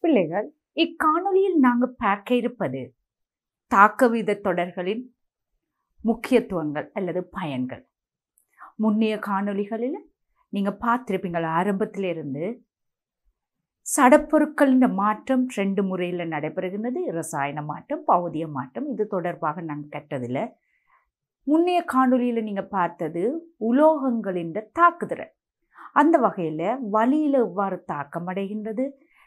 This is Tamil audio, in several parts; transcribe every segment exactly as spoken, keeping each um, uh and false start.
பிள்ளைகள், இக்காணொளியில் நாங்கள் பார்க்க இருப்பது தாக்கவித தொடர்களின் முக்கியத்துவங்கள் அல்லது பயன்கள். முன்னைய காணொளிகளில் நீங்கள் பார்த்துருப்பீங்கள், ஆரம்பத்திலிருந்து சடப்பொருட்களின் மாற்றம் ரெண்டு முறையில் நடைபெறுகின்றது. இரசாயன மாற்றம், பௌதிய மாற்றம். இது தொடர்பாக நாங்கள் கற்றதில் முன்னைய காணொளியில் நீங்கள் பார்த்தது உலோகங்களின் தாக்குதிறன். அந்த வகையில் வளியில் எவ்வாறு தாக்கமடைகின்றது,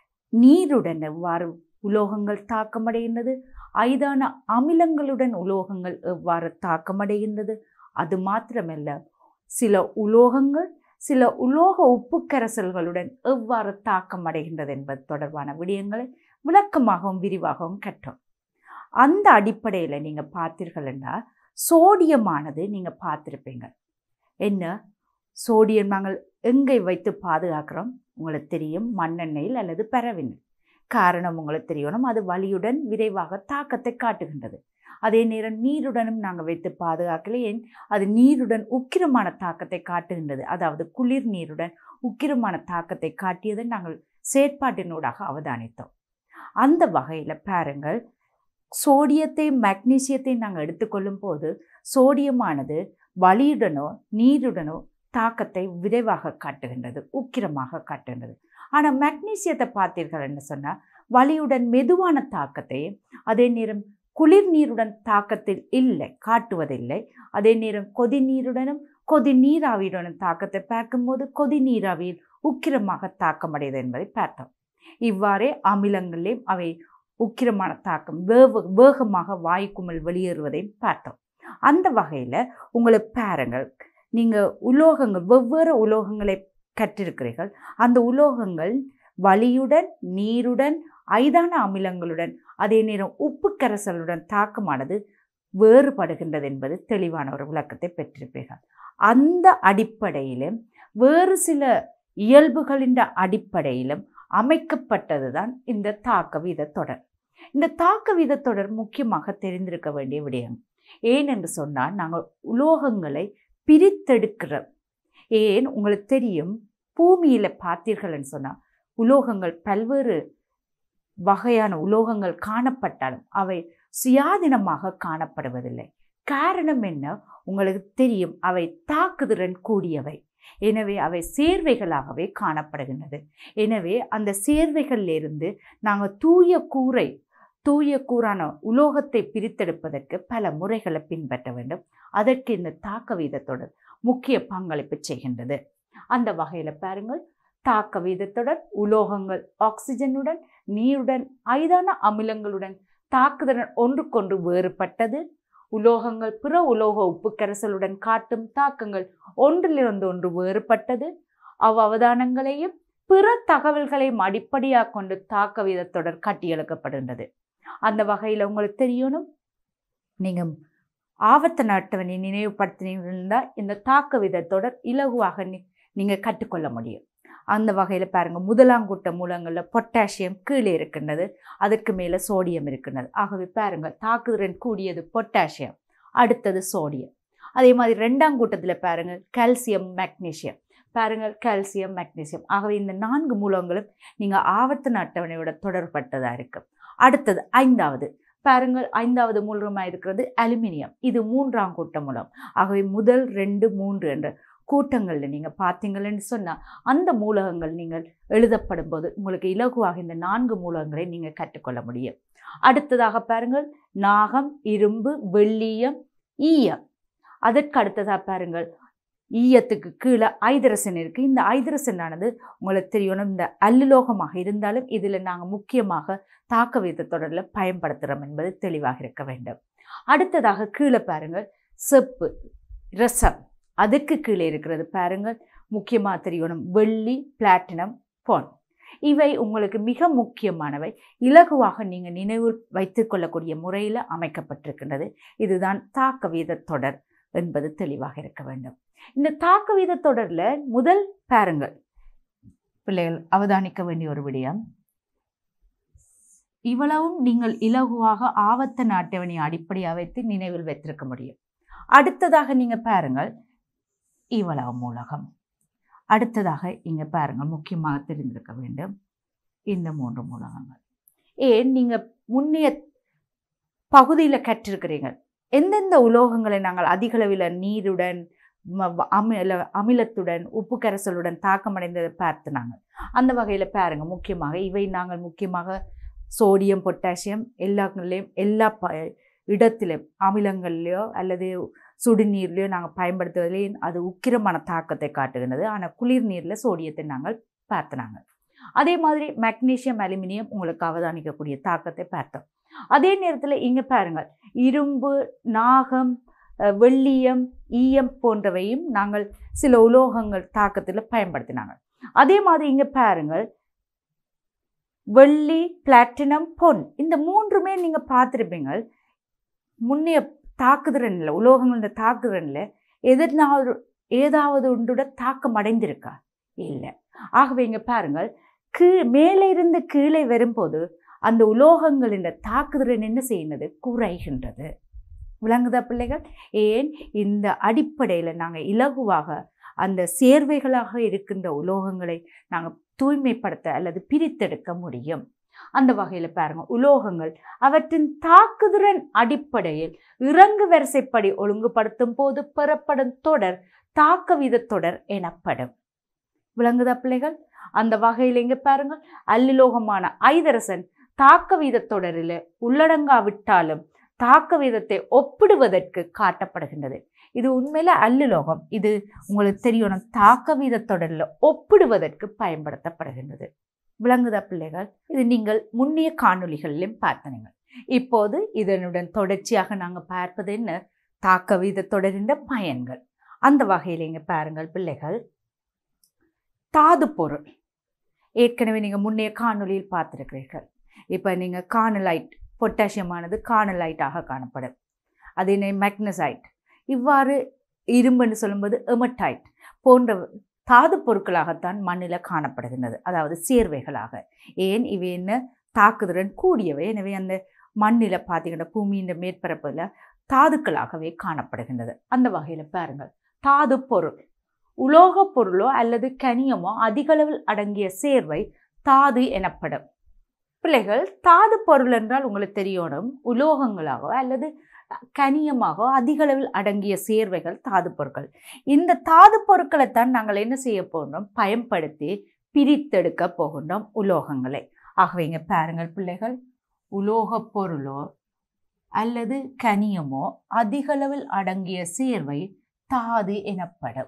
நீருடன் எவ்வாறு உலோகங்கள் தாக்கமடைகின்றது, ஐதான அமிலங்களுடன் உலோகங்கள் எவ்வாறு தாக்கமடைகின்றது, அது மாத்திரமல்ல சில உலோகங்கள் சில உலோக உப்பு கரைசல்களுடன் எவ்வாறு தாக்கமடைகின்றது என்பது தொடர்பான விடயங்களை விளக்கமாகவும் விரிவாகவும் கற்றோம். அந்த அடிப்படையில் நீங்கள் பார்த்தீர்கள்னா சோடியமானது நீங்கள் பார்த்துருப்பீங்க. என்ன சோடியம் நாங்கள் எங்கே வைத்து பாதுகாக்கிறோம் உங்களுக்கு தெரியும், மண்ணெண்ணெயில் அல்லது பரவினில். காரணம் உங்களுக்கு தெரியணும், அது வலியுடன் விரைவாக தாக்கத்தை காட்டுகின்றது. அதே நேரம் நீருடனும் நாங்கள் வைத்து பாதுகாக்கல, ஏன் அது நீருடன் உக்கிரமான தாக்கத்தை காட்டுகின்றது. அதாவது குளிர் நீருடன் உக்கிரமான தாக்கத்தை காட்டியதை நாங்கள் செயற்பாட்டினூடாக அவதானித்தோம். அந்த வகையில் பாருங்கள், சோடியத்தை மக்னீசியத்தை நாங்கள் எடுத்துக்கொள்ளும் போது சோடியமானது வலியுடனோ நீருடனோ தாக்கத்தை விரைவாக காட்டுகின்றது, உக்கிரமாக காட்டுகின்றது. ஆனால் மக்னீசியத்தை பார்த்தீர்கள் என்று சொன்னால் வலியுடன் மெதுவான தாக்கத்தையும், அதே நேரம் குளிர் நீருடன் தாக்கத்தில் இல்லை காட்டுவதில்லை. அதே நேரம் கொதி நீருடனும் கொதி நீராவியுடனும் தாக்கத்தை பார்க்கும்போது கொதி நீராவியில் உக்கிரமாக தாக்கமடையது என்பதை பார்த்தோம். இவ்வாறே அமிலங்களிலும் அவை உக்கிரமான தாக்கம் வேக வேகமாக வாயுக்குமிழ் வெளியேறுவதையும் பார்த்தோம். அந்த வகையில் உங்களை பாருங்கள், நீங்கள் உலோகங்கள் வெவ்வேறு உலோகங்களை கற்றிருக்கிறீர்கள். அந்த உலோகங்கள் வலியுடன் நீருடன் ஐதான அமிலங்களுடன் அதே நேரம் உப்பு கரைசலுடன் தாக்கமானது வேறுபடுகின்றது என்பது தெளிவான ஒரு விளக்கத்தை பெற்றிருப்பீர்கள். அந்த அடிப்படையிலும் வேறு சில இயல்புகளின் அடிப்படையிலும் அமைக்கப்பட்டது தான் இந்த தாக்க வீத தொடர். இந்த தாக்க வீத தொடர் முக்கியமாக தெரிந்திருக்க வேண்டிய விடயம். ஏன் என்று சொன்னால் நாங்கள் உலோகங்களை பிரித்தெடுக்கிறோம். ஏன் உங்களுக்கு தெரியும், பூமியில் பார்த்தீர்கள்னு சொன்னால் உலோகங்கள் பல்வேறு வகையான உலோகங்கள் காணப்பட்டாலும் அவை சுயாதீனமாக காணப்படுவதில்லை. காரணம் என்ன உங்களுக்கு தெரியும், அவை தாக்குதிறன் கூடியவை. எனவே அவை சேர்வைகளாகவே காணப்படுகின்றது. எனவே அந்த சேர்வைகளிலிருந்து நாங்கள் தூய கூரை தூய கூறான உலோகத்தை பிரித்தெடுப்பதற்கு பல முறைகளை பின்பற்ற வேண்டும். அதற்கு இந்த தாக்க வீதத்தொடர் முக்கிய பங்களிப்பு செய்கின்றது. அந்த வகையில் பாருங்கள், தாக்க வீதத்தொடர் உலோகங்கள் ஆக்சிஜனுடன் நீருடன் ஐதான அமிலங்களுடன் தாக்குதல் ஒன்றுக்கொன்று வேறுபட்டது. உலோகங்கள் பிற உலோக உப்பு கரைசலுடன் காட்டும் தாக்கங்கள் ஒன்றிலிருந்து ஒன்று வேறுபட்டது. அவ் அவதானங்களையும் பிற தகவல்களையும் அடிப்படையாக கொண்டு தாக்க வீதத்தொடர் கட்டியெழுக்கப்படுகின்றது. அந்த வகையில் உங்களுக்கு தெரியணும், நீங்கள் ஆவர்த்தன அட்டவணை நினைவுபடுத்தினீங்கன்னா இந்த தாக்க வீதத்தொடர் இலகுவாக நீங்கள் கற்றுக்கொள்ள முடியும். அந்த வகையில் பாருங்கள், முதலாங்கூட்ட மூலங்களில் பொட்டாசியம் கீழே இருக்கின்றது, அதற்கு மேலே சோடியம் இருக்கின்றது. ஆகவே பாருங்கள், தாக்குதிறன் கூடியது பொட்டாசியம், அடுத்தது சோடியம். அதே மாதிரி ரெண்டாம் கூட்டத்தில் பாருங்கள் கால்சியம் மக்னீசியம், பாருங்கள் கால்சியம் மக்னீசியம். ஆகவே இந்த நான்கு மூலங்களும் நீங்கள் ஆவர்த்தன அட்டவணையோட தொடர்பட்டதாக இருக்கும். அடுத்தது ஐந்தாவது பாருங்கள், ஐந்தாவது மூலமாக இருக்கிறது அலுமினியம். இது மூன்றாம் கூட்ட மூலம். ஆகவே முதல் ரெண்டு மூன்று என்ற கூட்டங்களில் நீங்கள் பார்த்தீங்கன்னு சொன்னால் அந்த மூலகங்கள் நீங்கள் எழுதப்படும் போது உங்களுக்கு இலகுவாக இந்த நான்கு மூலகங்களை நீங்கள் கற்றுக்கொள்ள முடியும். அடுத்ததாக பாருங்கள் நாகம், இரும்பு, வெள்ளீயம், ஈயம். அதற்கு அடுத்ததாக பாருங்கள் ஈயத்துக்கு கீழே ஐதரசன் இருக்குது. இந்த ஐதரசனானது உங்களுக்கு தெரியணும், இந்த அல்லுலோகமாக இருந்தாலும் இதில் நாங்கள் முக்கியமாக தாக்க வீத தொடரில் பயன்படுத்துகிறோம் என்பது தெளிவாக இருக்க வேண்டும். அடுத்ததாக கீழே பாருங்கள் செப்பு, ரசம். அதுக்கு கீழே இருக்கிறது பாருங்கள் முக்கியமாக தெரியணும் வெள்ளி, பிளாட்டினம், பொன். இவை உங்களுக்கு மிக முக்கியமானவை. இலகுவாக நீங்கள் நினைவு வைத்து கொள்ளக்கூடிய முறையில் அமைக்கப்பட்டிருக்கின்றது. இதுதான் தாக்க வீத தொடர் என்பது தெளிவாக இருக்க வேண்டும். இந்த தாக்க வீத தொடரில் முதல் பாருங்கள் பிள்ளைகள் அவதானிக்க வேண்டிய ஒரு விடயம், இவ்வளவும் நீங்கள் இலகுவாக ஆவர்த்தன அட்டவணையை அடிப்படையாக வைத்து நினைவில் வைத்திருக்க முடியும். அடுத்ததாக நீங்க பாருங்கள் இவ்வளவு மூலகம். அடுத்ததாக இங்க பாருங்கள் முக்கியமாக தெரிந்திருக்க வேண்டும் இந்த மூன்று மூலகங்கள். ஏன் நீங்கள் முன்னைய பகுதியில் கற்றிருக்கிறீங்க எந்தெந்த உலோகங்களை நாங்கள் அதிகளவில் நீருடன் அமில அமிலத்துடன் உப்பு கரைசலுடன் தாக்கமடைந்ததை பார்த்து நாங்கள் அந்த வகையில் பாருங்கள். முக்கியமாக இவை நாங்கள் முக்கியமாக சோடியம் பொட்டாசியம் எல்லாங்களையும் எல்லா ப இடத்திலும் அமிலங்கள்லையோ அல்லது சுடுநீர்லையோ நாங்கள் பயன்படுத்துவதிலேயும் அது உக்கிரமான தாக்கத்தை காட்டுகின்றது. ஆனால் குளிர் நீரில் சோடியத்தை நாங்கள் பார்த்தனாங்க. அதே மாதிரி மெக்னீசியம் அலுமினியம் உங்களுக்கு அவதானிக்கக்கூடிய தாக்கத்தை பார்த்தோம். அதே நேரத்தில் இங்கே பாருங்கள் இரும்பு நாகம் வெள்ளியம் ஈயம் போன்றவையும் நாங்கள் சில உலோகங்கள் தாக்கத்தில் பயன்படுத்தினாங்க. அதே மாதிரி இங்கே பாருங்கள் வெள்ளி பிளாட்டினம் பொன் இந்த மூன்றுமே நீங்கள் பார்த்துருப்பீங்க. முன்னைய தாக்குதிறனில் உலோகங்கள் இந்த தாக்குதிறனில் எதிர்நாள் ஏதாவது ஒன்றுட தாக்கம் அடைந்திருக்கா? இல்லை. ஆகவே இங்கே பாருங்கள் கீ மேலே இருந்து கீழே வரும்போது அந்த உலோகங்களின் தாக்குதிறன் என்ன செய்யுന്നത്? குறைகின்றது. விளங்குதா பிள்ளைகள்? ஏன் இந்த அடிப்படையில் நாங்கள் இலகுவாக அந்த சேர்வைகளாக இருக்கின்ற உலோகங்களை நாங்கள் தூய்மைப்படுத்த அல்லது பிரித்தெடுக்க முடியும். அந்த வகையில் பாருங்கள் உலோகங்கள் அவற்றின் தாக்குதிறன் அடிப்படையில் இறங்கு வரிசைப்படி ஒழுங்குபடுத்தும் போது பெறப்படும் தொடர் தாக்க வீத தொடர் எனப்படும். விளங்குதா பிள்ளைகள்? அந்த வகையில் இங்கே பாருங்கள் அல்லுலோகமான ஐதரசன் தாக்க வீத தொடரில் உள்ளடங்காவிட்டாலும் தாக்க வீதத்தை ஒப்பிடுவதற்கு காட்டப்படுகின்றது. இது உண்மையில அல்லுலோகம். இது உங்களுக்கு தெரியணும் தாக்க வீத தொடரில் ஒப்பிடுவதற்கு பயன்படுத்தப்படுகின்றது. விளங்குதா பிள்ளைகள்? இது நீங்கள் முன்னைய காணொளிகளிலும் பார்த்தனீங்க. இப்போது இதனுடன் தொடர்ச்சியாக நாங்கள் பார்ப்பது என்ன? தாக்க வீத தொடரின் பயன்கள். அந்த வகையில் இங்கே பாருங்கள் பிள்ளைகள் தாது பொருள் ஏற்கனவே நீங்கள் முன்னைய காணொளியில் பார்த்துருக்கிறீர்கள். இப்போ நீங்கள் கார்னலைட் பொட்டாசியமானது கார்னலைட்டாக காணப்படும். அதே மேக்னசைட் இவ்வாறு இரும்புன்னு சொல்லும்போது எமடைட் போன்ற தாது பொருட்களாகத்தான் மண்ணில் காணப்படுகின்றது. அதாவது சேர்வைகளாக. ஏன் இவை என்ன தாக்குதிறன் கூடியவை. எனவே அந்த மண்ணில் பார்த்தீங்கன்னா பூமியின் மேற்பரப்பில் தாதுக்களாகவே காணப்படுகின்றது. அந்த வகையில் பாருங்கள் தாது பொருள் உலோக பொருளோ அல்லது கனியமோ அதிகளவில் அடங்கிய சேர்வை தாது எனப்படும். பிள்ளைகள் தாது பொருள் என்றால் உங்களுக்கு தெரியணும் உலோகங்களாகவோ அல்லது கனியமாக அதிகளவில் அடங்கிய சேர்வைகள் தாது பொருட்கள். இந்த தாது பொருட்களைத்தான் நாங்கள் என்ன செய்ய போகிறோம்? பயன்படுத்தி பிரித்தெடுக்க போகின்றோம் உலோகங்களை. ஆகவே இங்கே பாருங்கள் பிள்ளைகள் உலோக பொருளோ அல்லது கனியமோ அதிகளவில் அடங்கிய சேர்வை தாது எனப்படும்.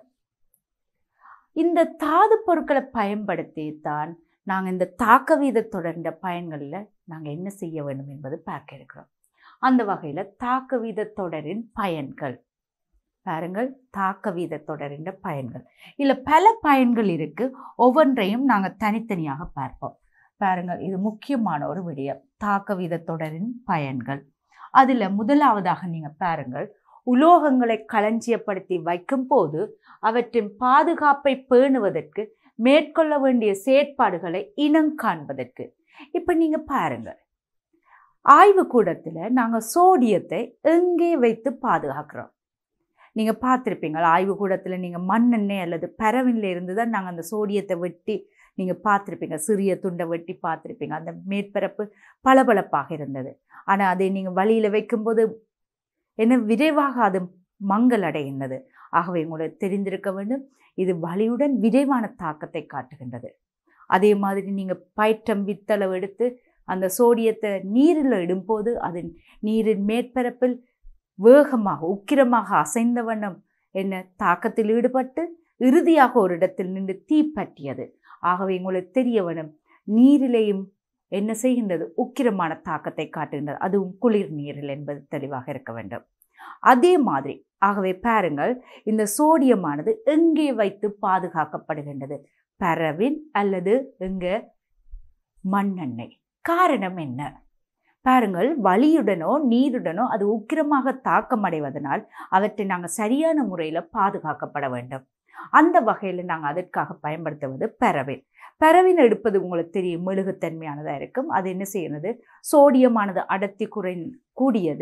இந்த தாது பொருட்களை பயன்படுத்தி தான் நாங்கள் இந்த தாக்க வீத தொடர்ந்த பயன்களில் நாங்கள் என்ன செய்ய வேண்டும் என்பது பார்க்க இருக்கிறோம். அந்த வகையில் தாக்க வீத தொடரின் பயன்கள் பாருங்கள். தாக்க வீத தொடரின் பயன்கள் இல்லை பல பயன்கள் இருக்குது. ஒவ்வொன்றையும் நாங்கள் தனித்தனியாக பார்ப்போம். பாருங்கள் இது முக்கியமான ஒரு விடயம். தாக்க வீத தொடரின் பயன்கள். அதில் முதலாவதாக நீங்கள் பாருங்கள் உலோகங்களை களஞ்சியப்படுத்தி வைக்கும் போது அவற்றின் பாதுகாப்பை பேணுவதற்கு மேற்கொள்ள வேண்டிய செயற்பாடுகளை இனம் காண்பதற்கு. இப்போ நீங்கள் பாருங்கள் ஆய்வு கூடத்தில் நாங்கள் சோடியத்தை எங்கே வைத்து பாதுகாக்கிறோம்? நீங்கள் பார்த்துருப்பீங்க ஆய்வு கூடத்தில் நீங்கள் மண்ணெண்ணெய் அல்லது பரவின்ல இருந்து தான் நாங்கள் அந்த சோடியத்தை வெட்டி நீங்கள் பார்த்துருப்பீங்க. சிறிய துண்டை வெட்டி பார்த்துருப்பீங்க. அந்த மேற்பரப்பு பளபளப்பாக இருந்தது. ஆனால் அதை நீங்கள் வழியில் வைக்கும்போது என்ன விரைவாக அது மங்கள் அடைகின்றது. ஆகவே உங்களுக்கு தெரிந்திருக்க வேண்டும் இது வலியுடன் விரைவான தாக்கத்தை காட்டுகின்றது. அதே மாதிரி நீங்கள் பயிற்றம் வித்தளவு எடுத்து அந்த சோடியத்தை நீரில் இடும்போது அது நீரின் மேற்பரப்பில் வேகமாக உக்கிரமாக அசைந்த வண்ணம் என்ன தாக்கத்தில் ஈடுபட்டு இறுதியாக ஒரு இடத்தில் நின்று தீப்பற்றியது. ஆகவே உங்களுக்கு தெரிய வேண்டும் நீரிலேயும் என்ன செய்கின்றது? உக்கிரமான தாக்கத்தை காட்டுகின்றது. அதுவும் குளிர் நீரில் என்பது தெளிவாக இருக்க வேண்டும். அதே மாதிரி ஆகவே பாருங்கள் இந்த சோடியமானது எங்கே வைத்து பாதுகாக்கப்படுகின்றது? பரவின் அல்லது எங்கே மண்ணெண்ணெய். காரணம் என்ன? பாருங்கள் வலியுடனோ நீருடனோ அது உக்கிரமாக தாக்கமடைவதனால் அவற்றை நாங்கள் சரியான முறையில் பாதுகாக்கப்பட வேண்டும். அந்த வகையில் நாங்கள் அதற்காக பயன்படுத்துவது பரவின். பரவின் எடுப்பது உங்களுக்கு தெரியும் மெழுகுத்தன்மையானதாக இருக்கும். அது என்ன செய்யறது? சோடியமானது அடர்த்தி குறை கூடியது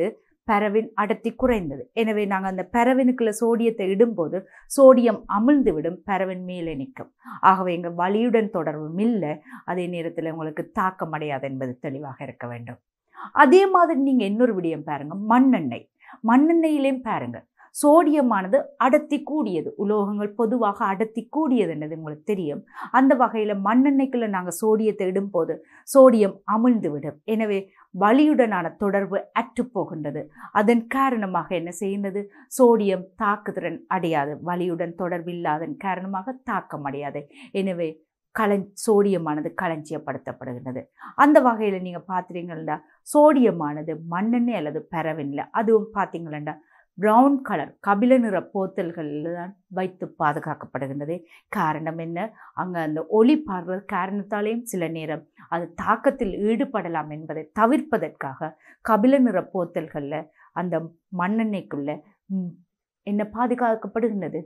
பரவின் அடர்த்தி குறைந்தது. எனவே நாங்கள் அந்த பரவினுக்குள்ள சோடியத்தை இடும்போது சோடியம் அமிழ்ந்து விடும், பரவின் மேலே நிற்கும். ஆகவே எங்கள் வலியுடன் தொடர்பும் இல்லை, அதே நேரத்தில் உங்களுக்கு தாக்கம் அடையாது என்பது தெளிவாக இருக்க வேண்டும். அதே மாதிரி நீங்கள் இன்னொரு விடயம் பாருங்க, மண்ணெண்ணெய். மண்ணெண்ணெயிலையும் பாருங்க சோடியமானது அடர்த்தி கூடியது. உலோகங்கள் பொதுவாக அடர்த்தி கூடியது என்னது உங்களுக்கு தெரியும். அந்த வகையில் மண்ணெண்ணெய்க்குள்ள நாங்கள் சோடியத்தை இடும்போது சோடியம் அமிழ்ந்து விடும். எனவே வலியுடனான தொடர்பு அற்று போகின்றது. அதன் காரணமாக என்ன செய்கின்றது, சோடியம் தாக்குதிறன் அடையாது. வலியுடன் தொடர்பு இல்லாதன் காரணமாக தாக்கம் அடையாது. எனவே களஞ் சோடியமானது களஞ்சியப்படுத்தப்படுகின்றது. அந்த வகையில் நீங்கள் பார்த்தீங்கன்னா சோடியமானது மண்ணெண்ணெய் அல்லது பரவின்ல, அதுவும் பார்த்தீங்களா ப்ரௌன் கலர் கபில நிற போத்தல்களில் தான் வைத்து பாதுகாக்கப்படுகின்றது. காரணம் என்ன, அங்கே அந்த ஒளி பார்வை காரணத்தாலேயும் சில நேரம் அது தாக்கத்தில் ஈடுபடலாம் என்பதை தவிர்ப்பதற்காக கபில நிற போத்தல்களில் அந்த மண்ணெண்ணெய்க்குள்ள என்ன பாதுகாக்கப்படுகின்றது,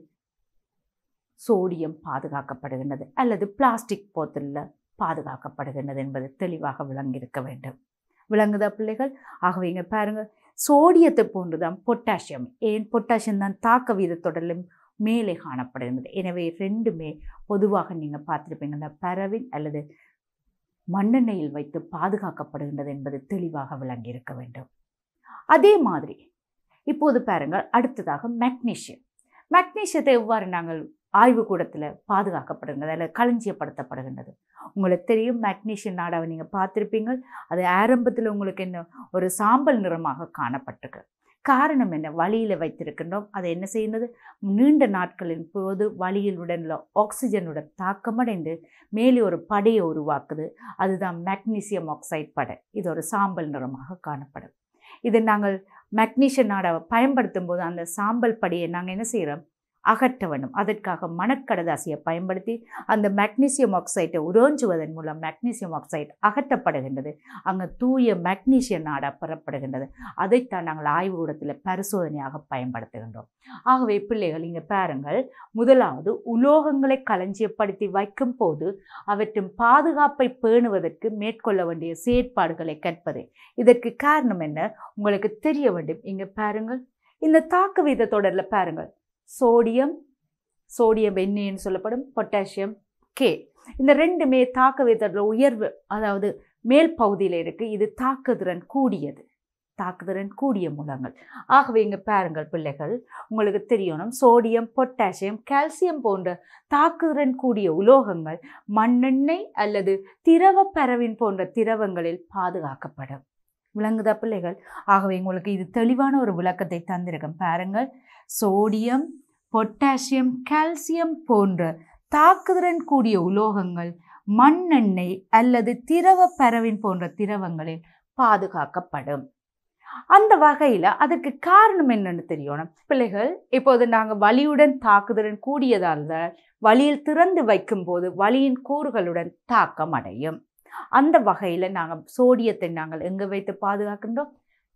சோடியம் பாதுகாக்கப்படுகின்றது, அல்லது பிளாஸ்டிக் போத்தலில் பாதுகாக்கப்படுகின்றது என்பது தெளிவாக விளங்கியிருக்க வேண்டும். விளங்குதா பிள்ளைகள்? ஆகவே இங்கே பாருங்கள், சோடியத்தை போன்றுதான் பொட்டாசியம். ஏன் பொட்டாசியம் தான் தாக்க வீதத்தொடரிலும் மேலே காணப்படுகின்றது. எனவே ரெண்டுமே பொதுவாக நீங்கள் பார்த்துருப்பீங்க, இந்த பரவின் அல்லது மண்ணெண்ணெயில் வைத்து பாதுகாக்கப்படுகின்றது என்பது தெளிவாக விளங்கி இருக்க வேண்டும். அதே மாதிரி இப்போது பாருங்கள், அடுத்ததாக மெக்னீசியம். மெக்னீசியத்தை எவ்வாறு நாங்கள் ஆய்வு கூடத்தில் பாதுகாக்கப்படுகின்றது அல்லது களஞ்சியப்படுத்தப்படுகின்றது? உங்களுக்கு தெரியும், மெக்னீசியம் நாடாவை நீங்கள் பார்த்துருப்பீங்க. அது ஆரம்பத்தில் உங்களுக்கு என்ன ஒரு சாம்பல் நிறமாக காணப்பட்டிருக்கு. காரணம் என்ன, வலியில் வைத்திருக்கின்றோம். அதை என்ன செய்யுന്നത്, நீண்ட நாட்களின் போது வலியில் உடனில் ஆக்சிஜனுடன் தாக்கமடைந்து மேலே ஒரு படையை உருவாக்குது. அதுதான் மெக்னீசியம் ஆக்சைடு படை. இது ஒரு சாம்பல் நிறமாக காணப்படும். இதை நாங்கள் மெக்னீசியம் நாடாவை பயன்படுத்தும் போது அந்த சாம்பல் படியை நாங்கள் என்ன செய்கிறோம், அகற்ற வேண்டும். அதற்காக மணற்கடதாசியை பயன்படுத்தி அந்த மெக்னீசியம் ஆக்சைடை உறிஞ்சுவதன் மூலம் மெக்னீசியம் ஆக்சைடு அகற்றப்படுகின்றது. அங்கே தூய மெக்னீசியம் நாடா பெறப்படுகின்றது. அதைத்தான் நாங்கள் ஆய்வு கூடத்தில் பரிசோதனையாக பயன்படுத்துகின்றோம். ஆகவே பிள்ளைகள் இங்கே பாருங்கள், முதலாவது உலோகங்களை களஞ்சியப்படுத்தி வைக்கும் போது அவற்றின் பாதுகாப்பை பேணுவதற்கு மேற்கொள்ள வேண்டிய செயற்பாடுகளை கற்பது. இதற்கு காரணம் என்ன உங்களுக்கு தெரிய வேண்டும். இங்கே பாருங்கள், இந்த தாக்கு வீத தொடரில் பாருங்கள், சோடியம் சோடியம் என்னன்னு சொல்லப்படும், பொட்டாசியம் கே, இந்த ரெண்டுமே தாக்க வீதத்தொடர் உயர்வு, அதாவது மேல் பகுதியில் இருக்குது. இது தாக்குதிறன் கூடியது, தாக்குதிறன் கூடிய மூலங்கள். ஆகவே இங்கே பாருங்கள் பிள்ளைகள், உங்களுக்கு தெரியணும், சோடியம், பொட்டாசியம், கால்சியம் போன்ற தாக்குதிறன் கூடிய உலோகங்கள் மண்ணெண்ணெய் அல்லது திரவ பரவின் போன்ற திரவங்களில் பாதுகாக்கப்படும். விளங்குதா பிள்ளைகள்? ஆகவே உங்களுக்கு இது தெளிவான ஒரு விளக்கத்தை தந்திருக்கேன். பாருங்கள், சோடியம், பொட்டாசியம், கால்சியம் போன்ற தாக்குதிறன் கூடிய உலோகங்கள் மண்ணெண்ணெய் அல்லது திரவ பரவின் போன்ற திரவங்களில் பாதுகாக்கப்படும். அந்த வகையில் அதற்கு காரணம் என்னன்னு தெரியணும் பிள்ளைகள். இப்போது நாங்கள் வலியுடன் தாக்குதிறன் கூடியதால் வலியில் திறந்து வைக்கும் போது வலியின் கூறுகளுடன் தாக்கம் அடையும். அந்த வகையில் நாங்கள் சோடியத்தை நாங்கள் எங்கே வைத்து பாதுகாக்கின்றோம்,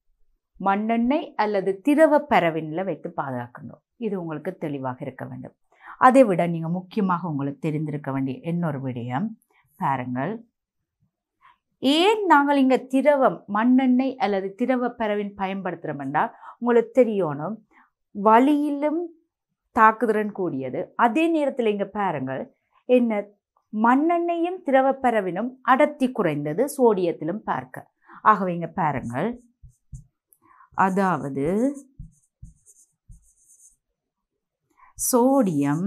மண்ணெண்ணெய் அல்லது திரவ பரவினில் வைத்து பாதுகாக்கின்றோம். இது உங்களுக்கு தெளிவாக இருக்க வேண்டும். அதை விட நீங்கள் முக்கியமாக உங்களுக்கு தெரிந்திருக்க வேண்டிய இன்னொரு விடயம் பாருங்கள், ஏன் நாங்கள் இங்கே திரவம் மண்ணெண்ணெய் அல்லது திரவ பரவின் பயன்படுத்துகிறோம் என்றால் உங்களுக்கு தெரியணும், வலியிலும் தாக்குதிறன் கூடியது. அதே நேரத்தில் இங்கே பாருங்கள், என்ன மண்ணெண்ணையும் திரவ பரவினும் அடர்த்தி குறைந்தது, சோடியத்திலும் பார்க்க. ஆகவே இங்கே பாருங்கள், அதாவது சோடியம்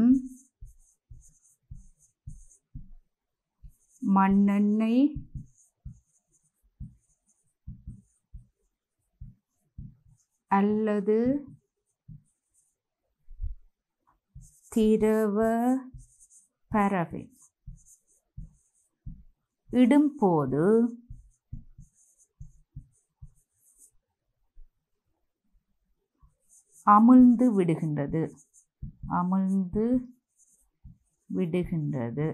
மண்ணெண்ணெய் அல்லது திரவ பரவின் இடும்போது அமிழ்ந்து விடுகின்றது அமிழ்ந்து விடுகின்றது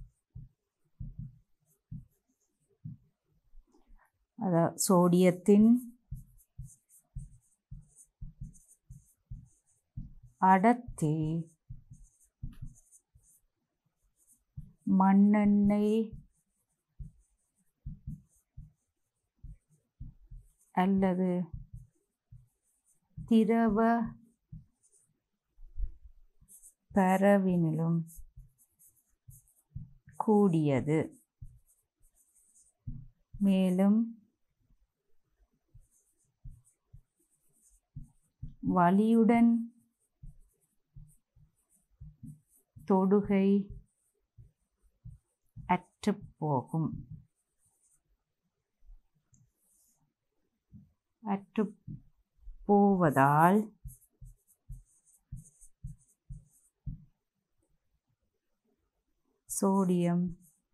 அதாவது சோடியத்தின் அடர்த்தி மண்ணெண்ணெய் அல்லது திரவ பரவினிலும் கூடியது. மேலும் வலியுடன் தொடுகை அற்றுப்போகும். அற்றுப்போவதால் சோடியம்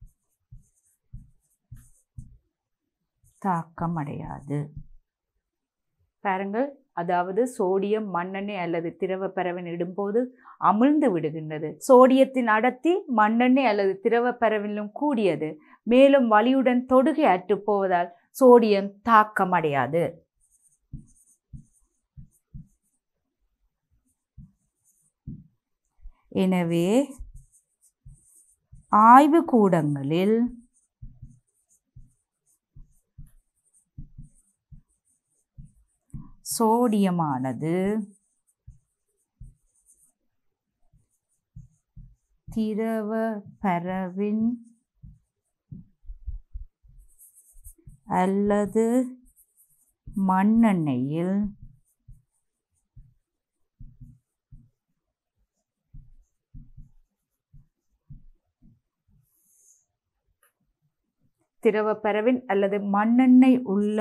தாக்கமடையாது. பாருங்கள், அதாவது சோடியம் மண்ணெண்ணெய் அல்லது திரவ பரவின் இடும்போது அமிழ்ந்து விடுகின்றது. சோடியத்தின் அடர்த்தி மண்ணெண்ணெய் அல்லது திரவ பரவிலும் கூடியது. மேலும் வலியுடன் தொடுகை அற்றுப்போவதால் சோடியம் தாக்கமடையாது. எனவே ஆய்வு கூடங்களில் சோடியமானது திரவ பரவின் அல்லது மண்ணெண்ணெயில் திரவ பரவின் அல்லது மண்ணெண்ணெய் உள்ள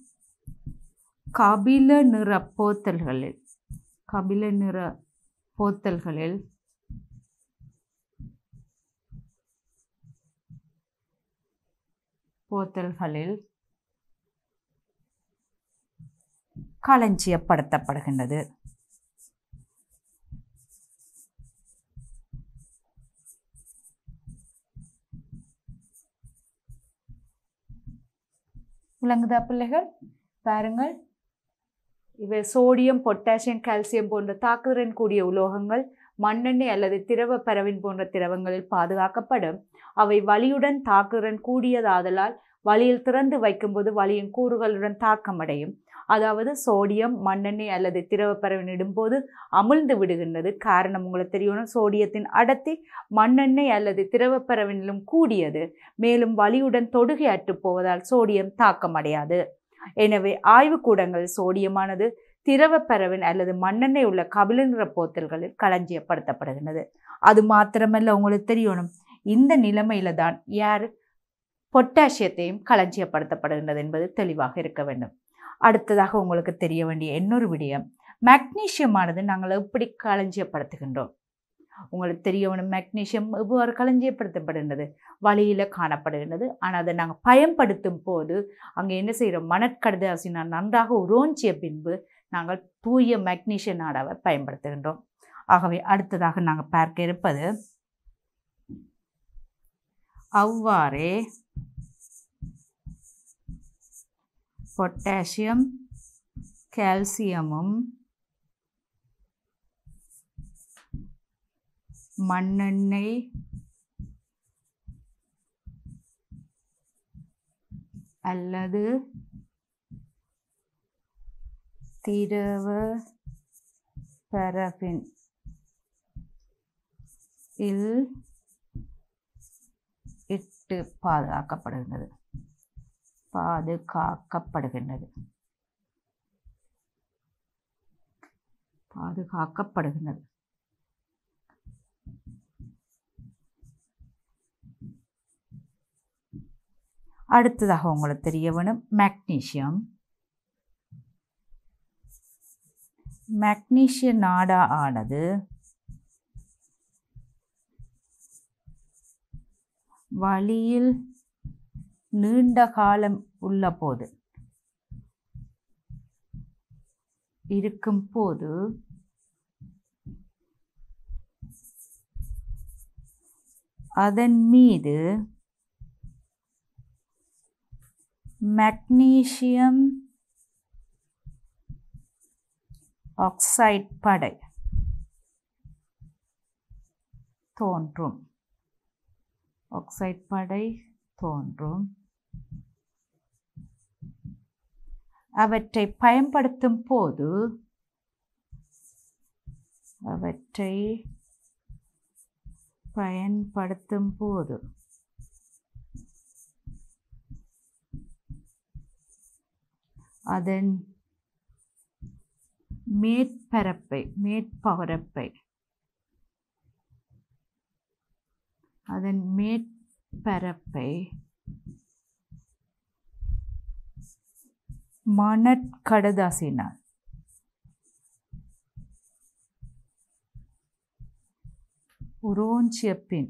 கபில நிற போத்தல்களில் கபில நிற போத்தல்களில் போத்தல்களில் களஞ்சியப்படுத்தப்படுகின்றது. விளங்குதா பிள்ளைகள்? பாருங்கள், இவை சோடியம், பொட்டாசியம், கால்சியம் போன்ற தாக்குதிறன் கூடிய உலோகங்கள் மண்ணெண்ணெய் அல்லது திரவ பரவின் போன்ற திரவங்களில் பாதுகாக்கப்படும். அவை வலியுடன் தாக்குதிறன் கூடியதாதலால் வலியில் திறந்து வைக்கும்போது வலியின் கூறுகளுடன் தாக்கமடையும். அதாவது சோடியம் மண்ணெண்ணெய் அல்லது திரவ பரவின் இடும்போது அமிழ்ந்து விடுகின்றது. காரணம் உங்களுக்கு தெரியணும், சோடியத்தின் அடர்த்தி மண்ணெண்ணெய் அல்லது திரவ பரவினிலும் கூடியது. மேலும் வலியுடன் தொடுகை அற்றுப்போவதால் சோடியம் தாக்கமடையாது. எனவே ஆய்வுக்கூடங்கள் சோடியமானது திரவ பரவின் அல்லது மண்ணெண்ணெய் உள்ள கபில நிற போத்தல்களில் களஞ்சியப்படுத்தப்படுகின்றது. அது மாத்திரமல்ல, உங்களுக்கு தெரியணும், இந்த நிலைமையில தான் யார் பொட்டாசியத்தையும் களஞ்சியப்படுத்தப்படுகின்றது என்பது தெளிவாக இருக்க வேண்டும். அடுத்ததாக உங்களுக்கு தெரிய வேண்டிய இன்னொரு விடயம், மெக்னீசியமானது நாங்கள் எப்படி களஞ்சியப்படுத்துகின்றோம். உங்களுக்கு தெரிய வேணும், மெக்னீசியம் எவ்வாறு களஞ்சியப்படுத்தப்படுகின்றது, வழியில் காணப்படுகின்றது. ஆனால் அதை நாங்கள் பயன்படுத்தும் போது அங்கே என்ன செய்கிறோம், மணற்கடதாசினால் நன்றாக உரோஞ்சிய பின்பு நாங்கள் தூய மெக்னீசிய நாடாவை பயன்படுத்துகின்றோம். ஆகவே அடுத்ததாக நாங்கள் பார்க்க இருப்பது, அவ்வாறே பொட்டாசியம் கால்சியமும் மண்ணெண்ணெய் அல்லது திரவ பரவின் இல் இட்டு பாதுகாக்கப்படுகின்றது பாதுகாக்கப்படுகின்றது பாதுகாக்கப்படுகின்றது அடுத்ததாக உங்களுக்கு தெரிய வேணும், மெக்னீசியம் மெக்னீசிய நாடா ஆனது வழியில் நீண்ட காலம் உள்ள போது இருக்கும் போது அதன் மீது மெக்னீசியம் ஆக்சைடு படை தோன்றும் ஆக்சைடு படை தோன்றும் அவற்றை பயன்படுத்தும் போது அவற்றை பயன்படுத்தும் போது அதன் மேற்பரப்பை மேற்பரப்பை அதன் மேற்பரப்பை மணற்கடதாசினால் உரோஞ்சிய பின்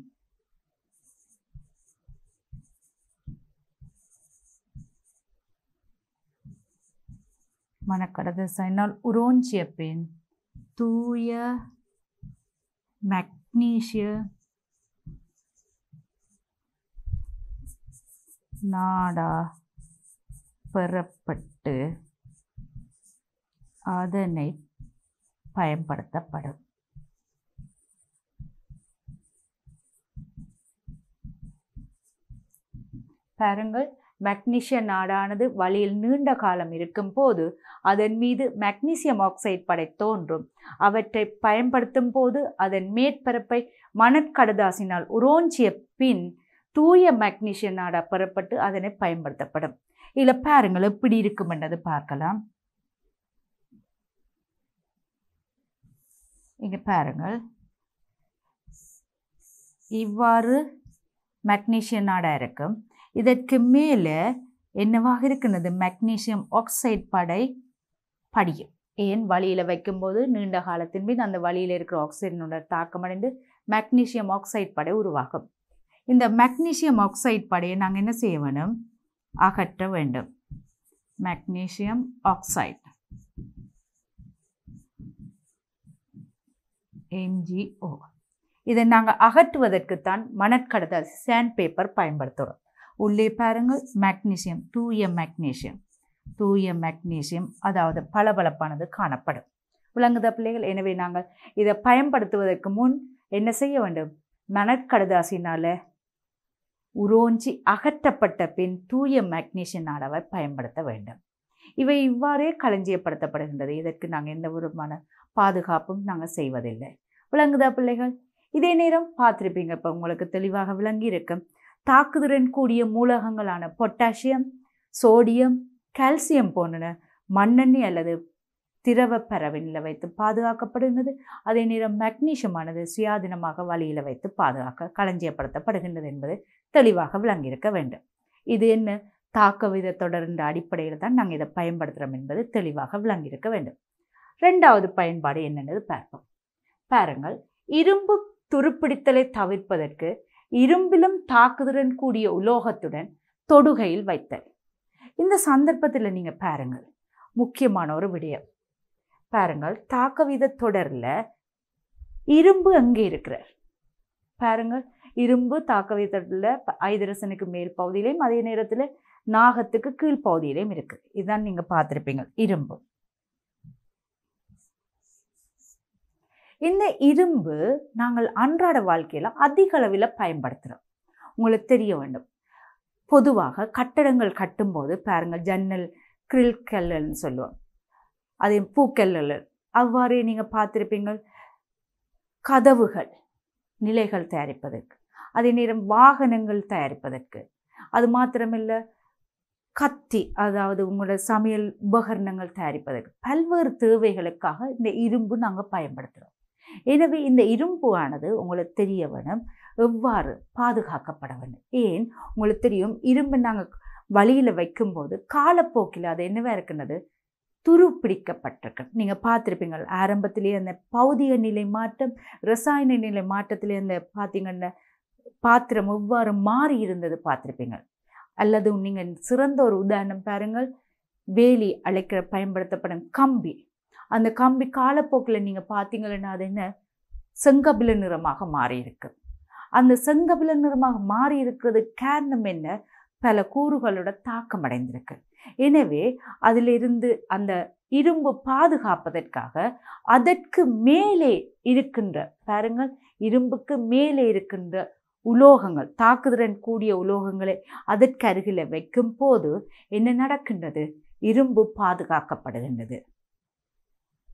மணற்கடதாசினால் உரோஞ்சிய பின் தூய மக்னீசிய நாடா பெறப்பட்டு அதனை பயன்படுத்தப்படும். பாருங்கள், மக்னீசிய நாடானது வளியில் நீண்ட காலம் இருக்கும் போது அதன் மீது மக்னீசியம் ஆக்சைடு படை தோன்றும். அவற்றை பயன்படுத்தும் போது அதன் மேற்பரப்பை மணற்கடதாசினால் உரோஞ்சிய பின் தூய மக்னீசிய நாடா பெறப்பட்டு அதனை பயன்படுத்தப்படும். இதில் பாருங்கள் எப்படி இருக்கும் என்றது பார்க்கலாம். இங்க பாருங்கள், இவ்வாறு மக்னீசிய நாடா இருக்கும். இதற்கு மேலே என்னவாக இருக்கின்றது? மக்னீசியம் ஆக்சைடு படை படியும். ஏன்? வளியில் வைக்கும்போது நீண்ட காலத்தின் பின் அந்த வளியில் இருக்கிற ஆக்சைடினுடைய தாக்கமடைந்து மக்னீசியம் ஆக்சைடு படை உருவாகும். இந்த மக்னீசியம் ஆக்சைடு படையை நாங்கள் என்ன செய்ய வேணும்? அகற்ற வேண்டும். Magnesium oxide M G O. இதை நாங்கள் அகற்றுவதற்குத்தான் மணற்கடதாசி சாண்ட் பேப்பர் பயன்படுத்துகிறோம். உள்ளே பாருங்கள், மக்னீசியம், தூய மக்னீசியம் தூய மக்னீசியம் அதாவது பளபளப்பானது காணப்படும். விளங்குதா பிள்ளைகள்? எனவே நாங்கள் இதை பயன்படுத்துவதற்கு முன் என்ன செய்ய வேண்டும்? மணற்கடதாசினால உரோஞ்சி அகற்றப்பட்ட பின் தூய மக்னீசியம் நாடாவை பயன்படுத்த வேண்டும். இவை இவ்வாறே களஞ்சியப்படுத்தப்படுகின்றது. இதற்கு நாங்கள் எந்த விதமான பாதுகாப்பும் நாங்கள் செய்வதில்லை. விளங்குதா பிள்ளைகள்? இதே நேரம் பார்த்துருப்பீங்க, இப்போ உங்களுக்கு தெளிவாக விளங்கி இருக்கும். தாக்குதிறன் கூடிய மூலகங்களான பொட்டாசியம், சோடியம், கால்சியம் போன்ற மண்ணெண்ணெய் அல்லது திரவ பரவலில் வைத்து பாதுகாக்கப்படுகின்றது. அதே நேரம் மக்னீசியமானது சுயாதீனமாக வளியில் வைத்து பாதுகாக்க களஞ்சியப்படுத்தப்படுகின்றது என்பது தெளிவாக விளங்கியிருக்க வேண்டும். இது என்ன தாக்க வித தொடர்ந்த அடிப்படையில் தான் நாங்கள் இதை பயன்படுத்துகிறோம் என்பது தெளிவாக விளங்கியிருக்க வேண்டும். ரெண்டாவது பயன்பாடு என்னென்னது பார்ப்போம். பாருங்கள், இரும்பு துருப்பிடித்தலை தவிர்ப்பதற்கு இரும்பிலும் தாக்குதிறன் கூடிய உலோகத்துடன் தொடுகையில் வைத்தல். இந்த சந்தர்ப்பத்தில் நீங்கள் பாருங்கள், முக்கியமான ஒரு விடயம் பாருங்கள். தாக்க வித தொடரில் இரும்பு அங்கே இருக்கிறார். பாருங்கள், இரும்பு தாக்க வித தொடரில் ஐதரசனுக்கு மேல் பகுதியிலையும் அதே நேரத்தில் நாகத்துக்கு கீழ் பகுதியிலையும் இருக்கு. இதுதான் நீங்க பார்த்துருப்பீங்க இரும்பு. இந்த இரும்பு நாங்கள் அன்றாட வாழ்க்கையில அதிக அளவில் பயன்படுத்துகிறோம். உங்களுக்கு தெரிய வேண்டும், பொதுவாக கட்டடங்கள் கட்டும்போது பாருங்கள், ஜன்னல் கிரில் கல்லுன்னு சொல்லுவோம், அதே பூக்கல்லல் அவ்வாறே நீங்கள் பார்த்துருப்பீங்கள். கதவுகள் நிலைகள் தயாரிப்பதற்கு, அதே நேரம் வாகனங்கள் தயாரிப்பதற்கு, அது மாத்திரமில்லை கத்தி அதாவது உங்களோட சமையல் உபகரணங்கள் தயாரிப்பதற்கு பல்வேறு தேவைகளுக்காக இந்த இரும்பு நாங்கள் பயன்படுத்துகிறோம். எனவே இந்த இரும்பு ஆனது உங்களுக்கு தெரிய வேணும் எவ்வாறு பாதுகாக்கப்பட வேண்டும். ஏன் உங்களுக்கு தெரியும், இரும்பு நாங்கள் வழியில் வைக்கும்போது காலப்போக்கில் அது என்னவா இருக்கின்றது, துரு பிடிக்கப்பட்டிருக்கு. நீங்கள் பார்த்துருப்பீங்க ஆரம்பத்திலேயே அந்த பௌதிக நிலை மாற்றம், ரசாயன நிலை மாற்றத்திலே அந்த பார்த்தீங்கன்னா பாத்திரம் எவ்வாறு மாறி இருந்தது பார்த்துருப்பீங்க. அல்லது நீங்கள் சிறந்த ஒரு உதாரணம் பாருங்கள், வேலி அழைக்கிற பயன்படுத்தப்படும் கம்பி. அந்த கம்பி காலப்போக்கில் நீங்கள் பார்த்தீங்கன்னா அது என்ன செங்கபில நிறமாக மாறி இருக்கு. அந்த செங்கபில நிறமாக மாறி இருக்கிறது காரணம் என்ன, பல கூறுகளோட தாக்கம் அடைந்திருக்கு. எனவே அதிலிருந்து அந்த இரும்பு பாதுகாப்பதற்காக அதற்கு மேலே இருக்கின்ற பாருங்கள், இரும்புக்கு மேலே இருக்கின்ற உலோகங்கள், தாக்குதிறன் கூடிய உலோகங்களை அதற்கு அருகில் வைக்கும் போது என்ன நடக்கின்றது, இரும்பு பாதுகாக்கப்படுகின்றது.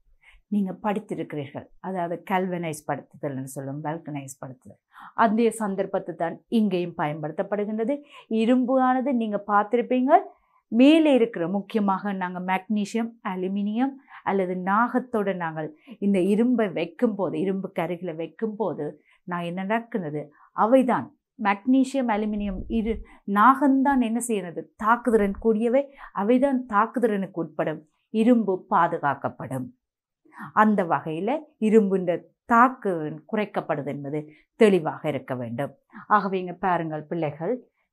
நீங்கள் படித்திருக்கிறீர்கள். அதாவது கல்வனைஸ் படுத்துதல்னு சொல்லும், வல்கனைஸ் படுத்துதல். அந்த சந்தர்ப்பத்தை தான் இங்கேயும் பயன்படுத்தப்படுகின்றது. இரும்பு ஆனது நீங்கள் பார்த்துருப்பீங்க, மேலே இருக்கிற முக்கியமாக நாங்கள் மேக்னீசியம், அலுமினியம் அல்லது நாகத்தோடு நாங்கள் இந்த இரும்பை வைக்கும்போது, இரும்பு கருகில் வைக்கும்போது நான் என்ன நடக்கிறது, அவைதான் மேக்னீசியம், அலுமினியம், இரு நாகம்தான் என்ன செய்யறது, தாக்குதிறன் கூடியவை, அவைதான் தாக்குதிறனுக்கு உட்படும். இரும்பு பாதுகாக்கப்படும். அந்த வகையில் இரும்புன்ற தாக்கு குறைக்கப்படுது என்பது தெளிவாக இருக்க வேண்டும். ஆகவே இங்க பாருங்கள் பிள்ளைகள்,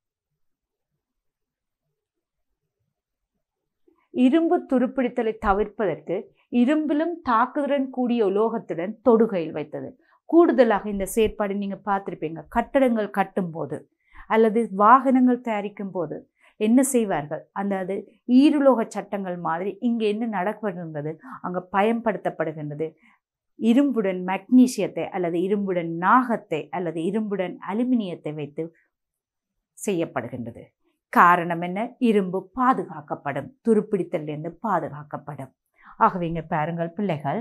இரும்பு துருப்பிடித்தலை தவிர்ப்பதற்கு இரும்பிலும் தாக்குதிறன் கூடிய உலோகத்துடன் தொடுகையில் வைத்தது. கூடுதலாக இந்த செயற்பாடு நீங்கள் பார்த்துருப்பீங்க, கட்டடங்கள் கட்டும் போது அல்லது வாகனங்கள் தயாரிக்கும் போது என்ன செய்வார்கள், அந்த அது ஈருலோக சட்டங்கள் மாதிரி இங்கே என்ன நடக்கின்றது, அங்கே பயன்படுத்தப்படுகின்றது. இரும்புடன் மக்னீசியத்தை அல்லது இரும்புடன் நாகத்தை அல்லது இரும்புடன் அலுமினியத்தை வைத்து செய்யப்படுகின்றது. காரணம் என்ன, இரும்பு பாதுகாக்கப்படும், துருப்பிடித்தலிருந்து பாதுகாக்கப்படும். ஆகவே இங்கே பாருங்கள் பிள்ளைகள்,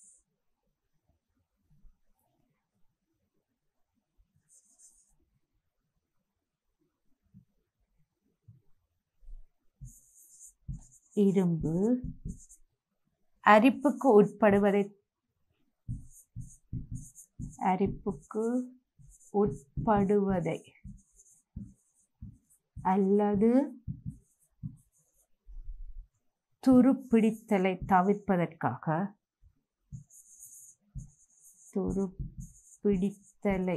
இரும்பு அரிப்புக்கு உட்படுவதை அரிப்புக்கு உட்படுவதை அல்லது துருப்பிடித்தலை தவிர்ப்பதற்காக துருப்பிடித்தலை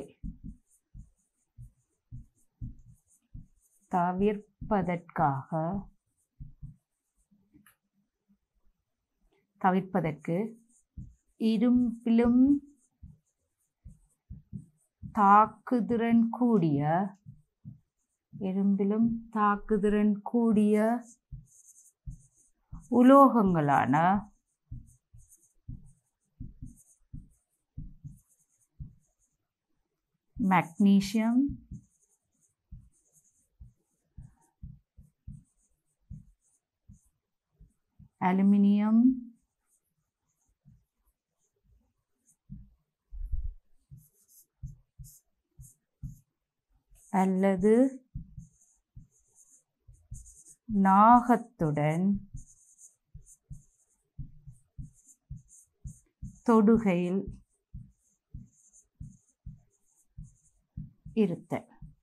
தவிர்ப்பதற்காக தவிர்ப்பதற்கு இரும்பிலும் தாக்குதிறன் கூடிய இரும்பிலும் தாக்குதிறன் கூடிய உலோகங்களான மக்னீசியம், அலுமினியம், அல்லது நாகத்துடன் தொடுகையில் இருத்தல்.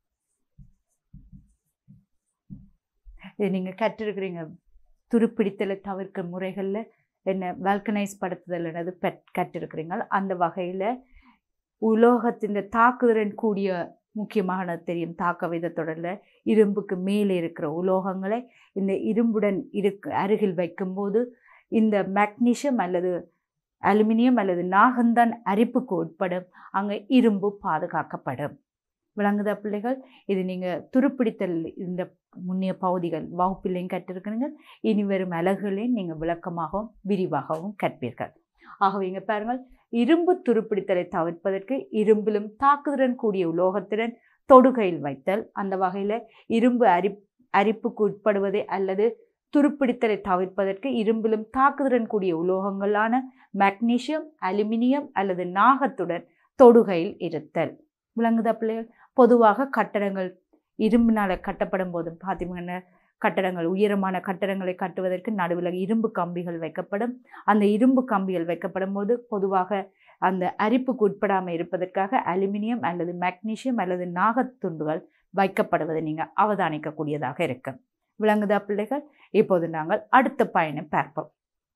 இது நீங்கள் கற்றிருக்கிறீங்க, துருப்பிடித்தலை தவிர்க்க முறைகளில் என்ன வல்கனைஸ் படுத்துதல் என்னது பெட் கற்றிருக்கிறீங்க. அந்த வகையில் உலோகத்தின் தாக்குதிறன் கூடிய முக்கியமான தெரியும் தாக்க விதத்தொடரில் இரும்புக்கு மேலே இருக்கிற உலோகங்களை இந்த இரும்புடன் இருக்கு அருகில் வைக்கும்போது இந்த மக்னீசியம் அல்லது அலுமினியம் அல்லது நாகந்தான் அரிப்புக்கு உட்படும். அங்கே இரும்பு பாதுகாக்கப்படும். விளங்குதா பிள்ளைகள்? இது நீங்கள் துருப்பிடித்தல் இந்த முன்னிய பகுதிகள் வகுப்பிலையும் கற்றிருக்கிறீங்க. இனி வரும் அலகுகளையும் நீங்கள் விளக்கமாகவும் விரிவாகவும் கற்பீர்கள். ஆகவே இங்கே பாருங்கள், இரும்பு துருப்பிடித்தலை தவிர்ப்பதற்கு இரும்பிலும் தாக்குதிறன் கூடிய உலோகத்துடன் தொடுகையில் வைத்தல். அந்த வகையில் இரும்பு அரி அரிப்புக்கு உட்படுவதை அல்லது துருப்பிடித்தலை தவிர்ப்பதற்கு இரும்பிலும் தாக்குதிறன் கூடிய உலோகங்களான மக்னீசியம், அலுமினியம் அல்லது நாகத்துடன் தொடுகையில் இருத்தல். விளங்குதா பிள்ளைகள்? பொதுவாக கட்டடங்கள் இரும்பினால் கட்டப்படும் போது பார்த்தீங்கன்னா, கட்டடங்கள் உயரமான கட்டடங்களை கட்டுவதற்கு நடுவில் இரும்பு கம்பிகள் வைக்கப்படும். அந்த இரும்பு கம்பிகள் வைக்கப்படும் போது பொதுவாக அந்த அரிப்புக்கு உட்படாமல் இருப்பதற்காக அலுமினியம் அல்லது மக்னீசியம் அல்லது நாகத்துண்டுகள் வைக்கப்படுவதை நீங்கள் அவதானிக்கக்கூடியதாக இருக்கும். விளங்குதா பிள்ளைகள்? இப்போது நாங்கள் அடுத்த பயனை பார்ப்போம்.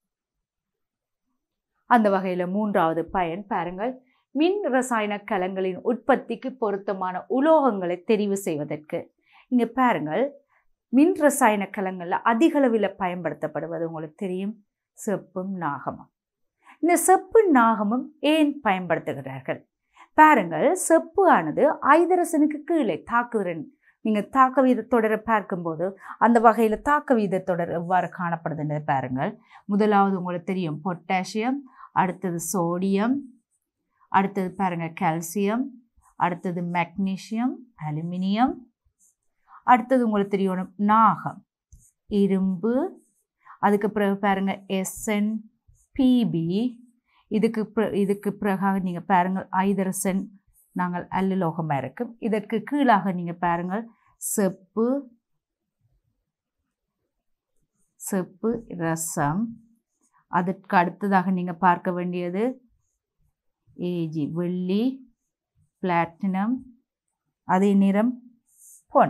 அந்த வகையில் மூன்றாவது பயன் பாருங்கள், மின் ரசாயன கலங்களின் உற்பத்திக்கு பொருத்தமான உலோகங்களை தெரிவு செய்வதற்கு. இங்கே பாருங்கள், மின் ரசாயன கலங்களில் அதிக அளவில் பயன்படுத்தப்படுவது உங்களுக்கு தெரியும், செப்பும் நாகமும். இந்த செப்பு நாகமும் ஏன் பயன்படுத்துகிறார்கள் பாருங்கள். செப்பு ஆனது ஐதரசனுக்கு கீழே தாக்குதிறன், நீங்கள் தாக்க வீத தொடரை பார்க்கும்போது அந்த வகையில் தாக்க வீத தொடர் எவ்வாறு காணப்படுதுன்னு பாருங்கள். முதலாவது உங்களுக்கு தெரியும் பொட்டாசியம், அடுத்தது சோடியம், அடுத்தது பாருங்கள் கால்சியம், அடுத்தது மக்னீசியம், அலுமினியம், அடுத்தது உங்களுக்கு தெரியணும் நாகம், இரும்பு, அதுக்கு பிறகு பாருங்க எஸ்என் பிபி, இதுக்கு இதுக்கு பிறகாக நீங்கள் பாருங்கள் ஐதரசன் நாங்கள் அல்லுலோகமாக இருக்கும். இதற்கு கீழாக நீங்கள் பாருங்கள் செப்பு செப்பு ரசம். அதற்கு அடுத்ததாக நீங்கள் பார்க்க வேண்டியது ஏஜி வெள்ளி, பிளாட்டினம், அதே நிறம் பொன்,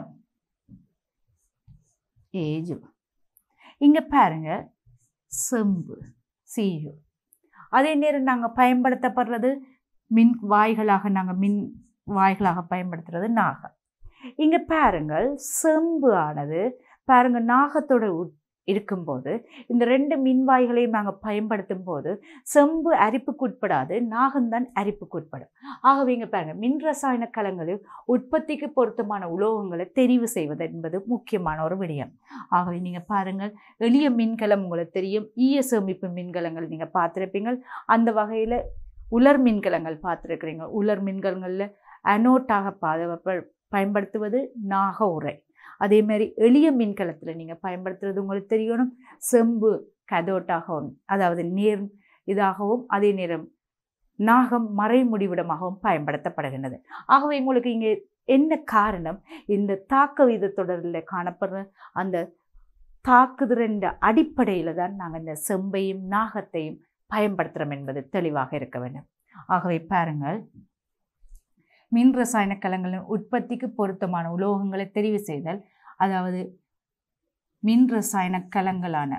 ஏஜு. இங்கே பாருங்க செம்பு சீயு. அதே நேரம் நாங்கள் பயன்படுத்தப்படுறது மின் வாய்களாக நாங்கள் மின் வாய்களாக பயன்படுத்துறது நாகம். இங்கே பாருங்கள் செம்பு ஆனது பாருங்கள் நாகத்தோட இருக்கும்போது இந்த ரெண்டு மின்வாய்களையும் நாங்கள் பயன்படுத்தும் போது செம்பு அரிப்புக்கு உட்படாது, நாகம்தான் அரிப்புக்கு உட்படும். ஆகவே இங்கே பாருங்கள் மின் ரசாயன கலங்களில் உற்பத்திக்கு பொருத்தமான உலோகங்களை தெரிவு செய்வது என்பது முக்கியமான ஒரு விடயம். ஆகவே நீங்கள் பாருங்கள் எளிய மின்கலம் உங்களுக்கு தெரியும், ஈய சேமிப்பு மின்கலங்கள் நீங்கள் பார்த்துருப்பீங்கள். அந்த வகையில் உலர் மின்கலங்கள் பார்த்துருக்கிறீங்க. உலர் மின்கலங்களில் அனோட்டாக பாதுகாப்ப பயன்படுத்துவது நாக உரை. அதே மாதிரி எளிய மின்கலத்தில் நீங்கள் பயன்படுத்துறது உங்களுக்கு தெரியணும், செம்பு கதோட்டாகவும் அதாவது நேர் இதாகவும் அதே நேரம் நாகம் மறை முடிவிடமாகவும் பயன்படுத்தப்படுகின்றது. ஆகவே உங்களுக்கு இங்கே என்ன காரணம், இந்த தாக்க வீத தொடரில் காணப்படுற அந்த தாக்குதிறன் அடிப்படையில் தான் நாங்கள் இந்த செம்பையும் நாகத்தையும் பயன்படுத்துகிறோம் என்பது தெளிவாக இருக்க வேண்டும். ஆகவே பாருங்கள் மின் ரசாயன கலங்களின் உற்பத்திக்கு பொருத்தமான உலோகங்களை தெரிவு செய்தல், அதாவது மின் ரசாயன கலங்களான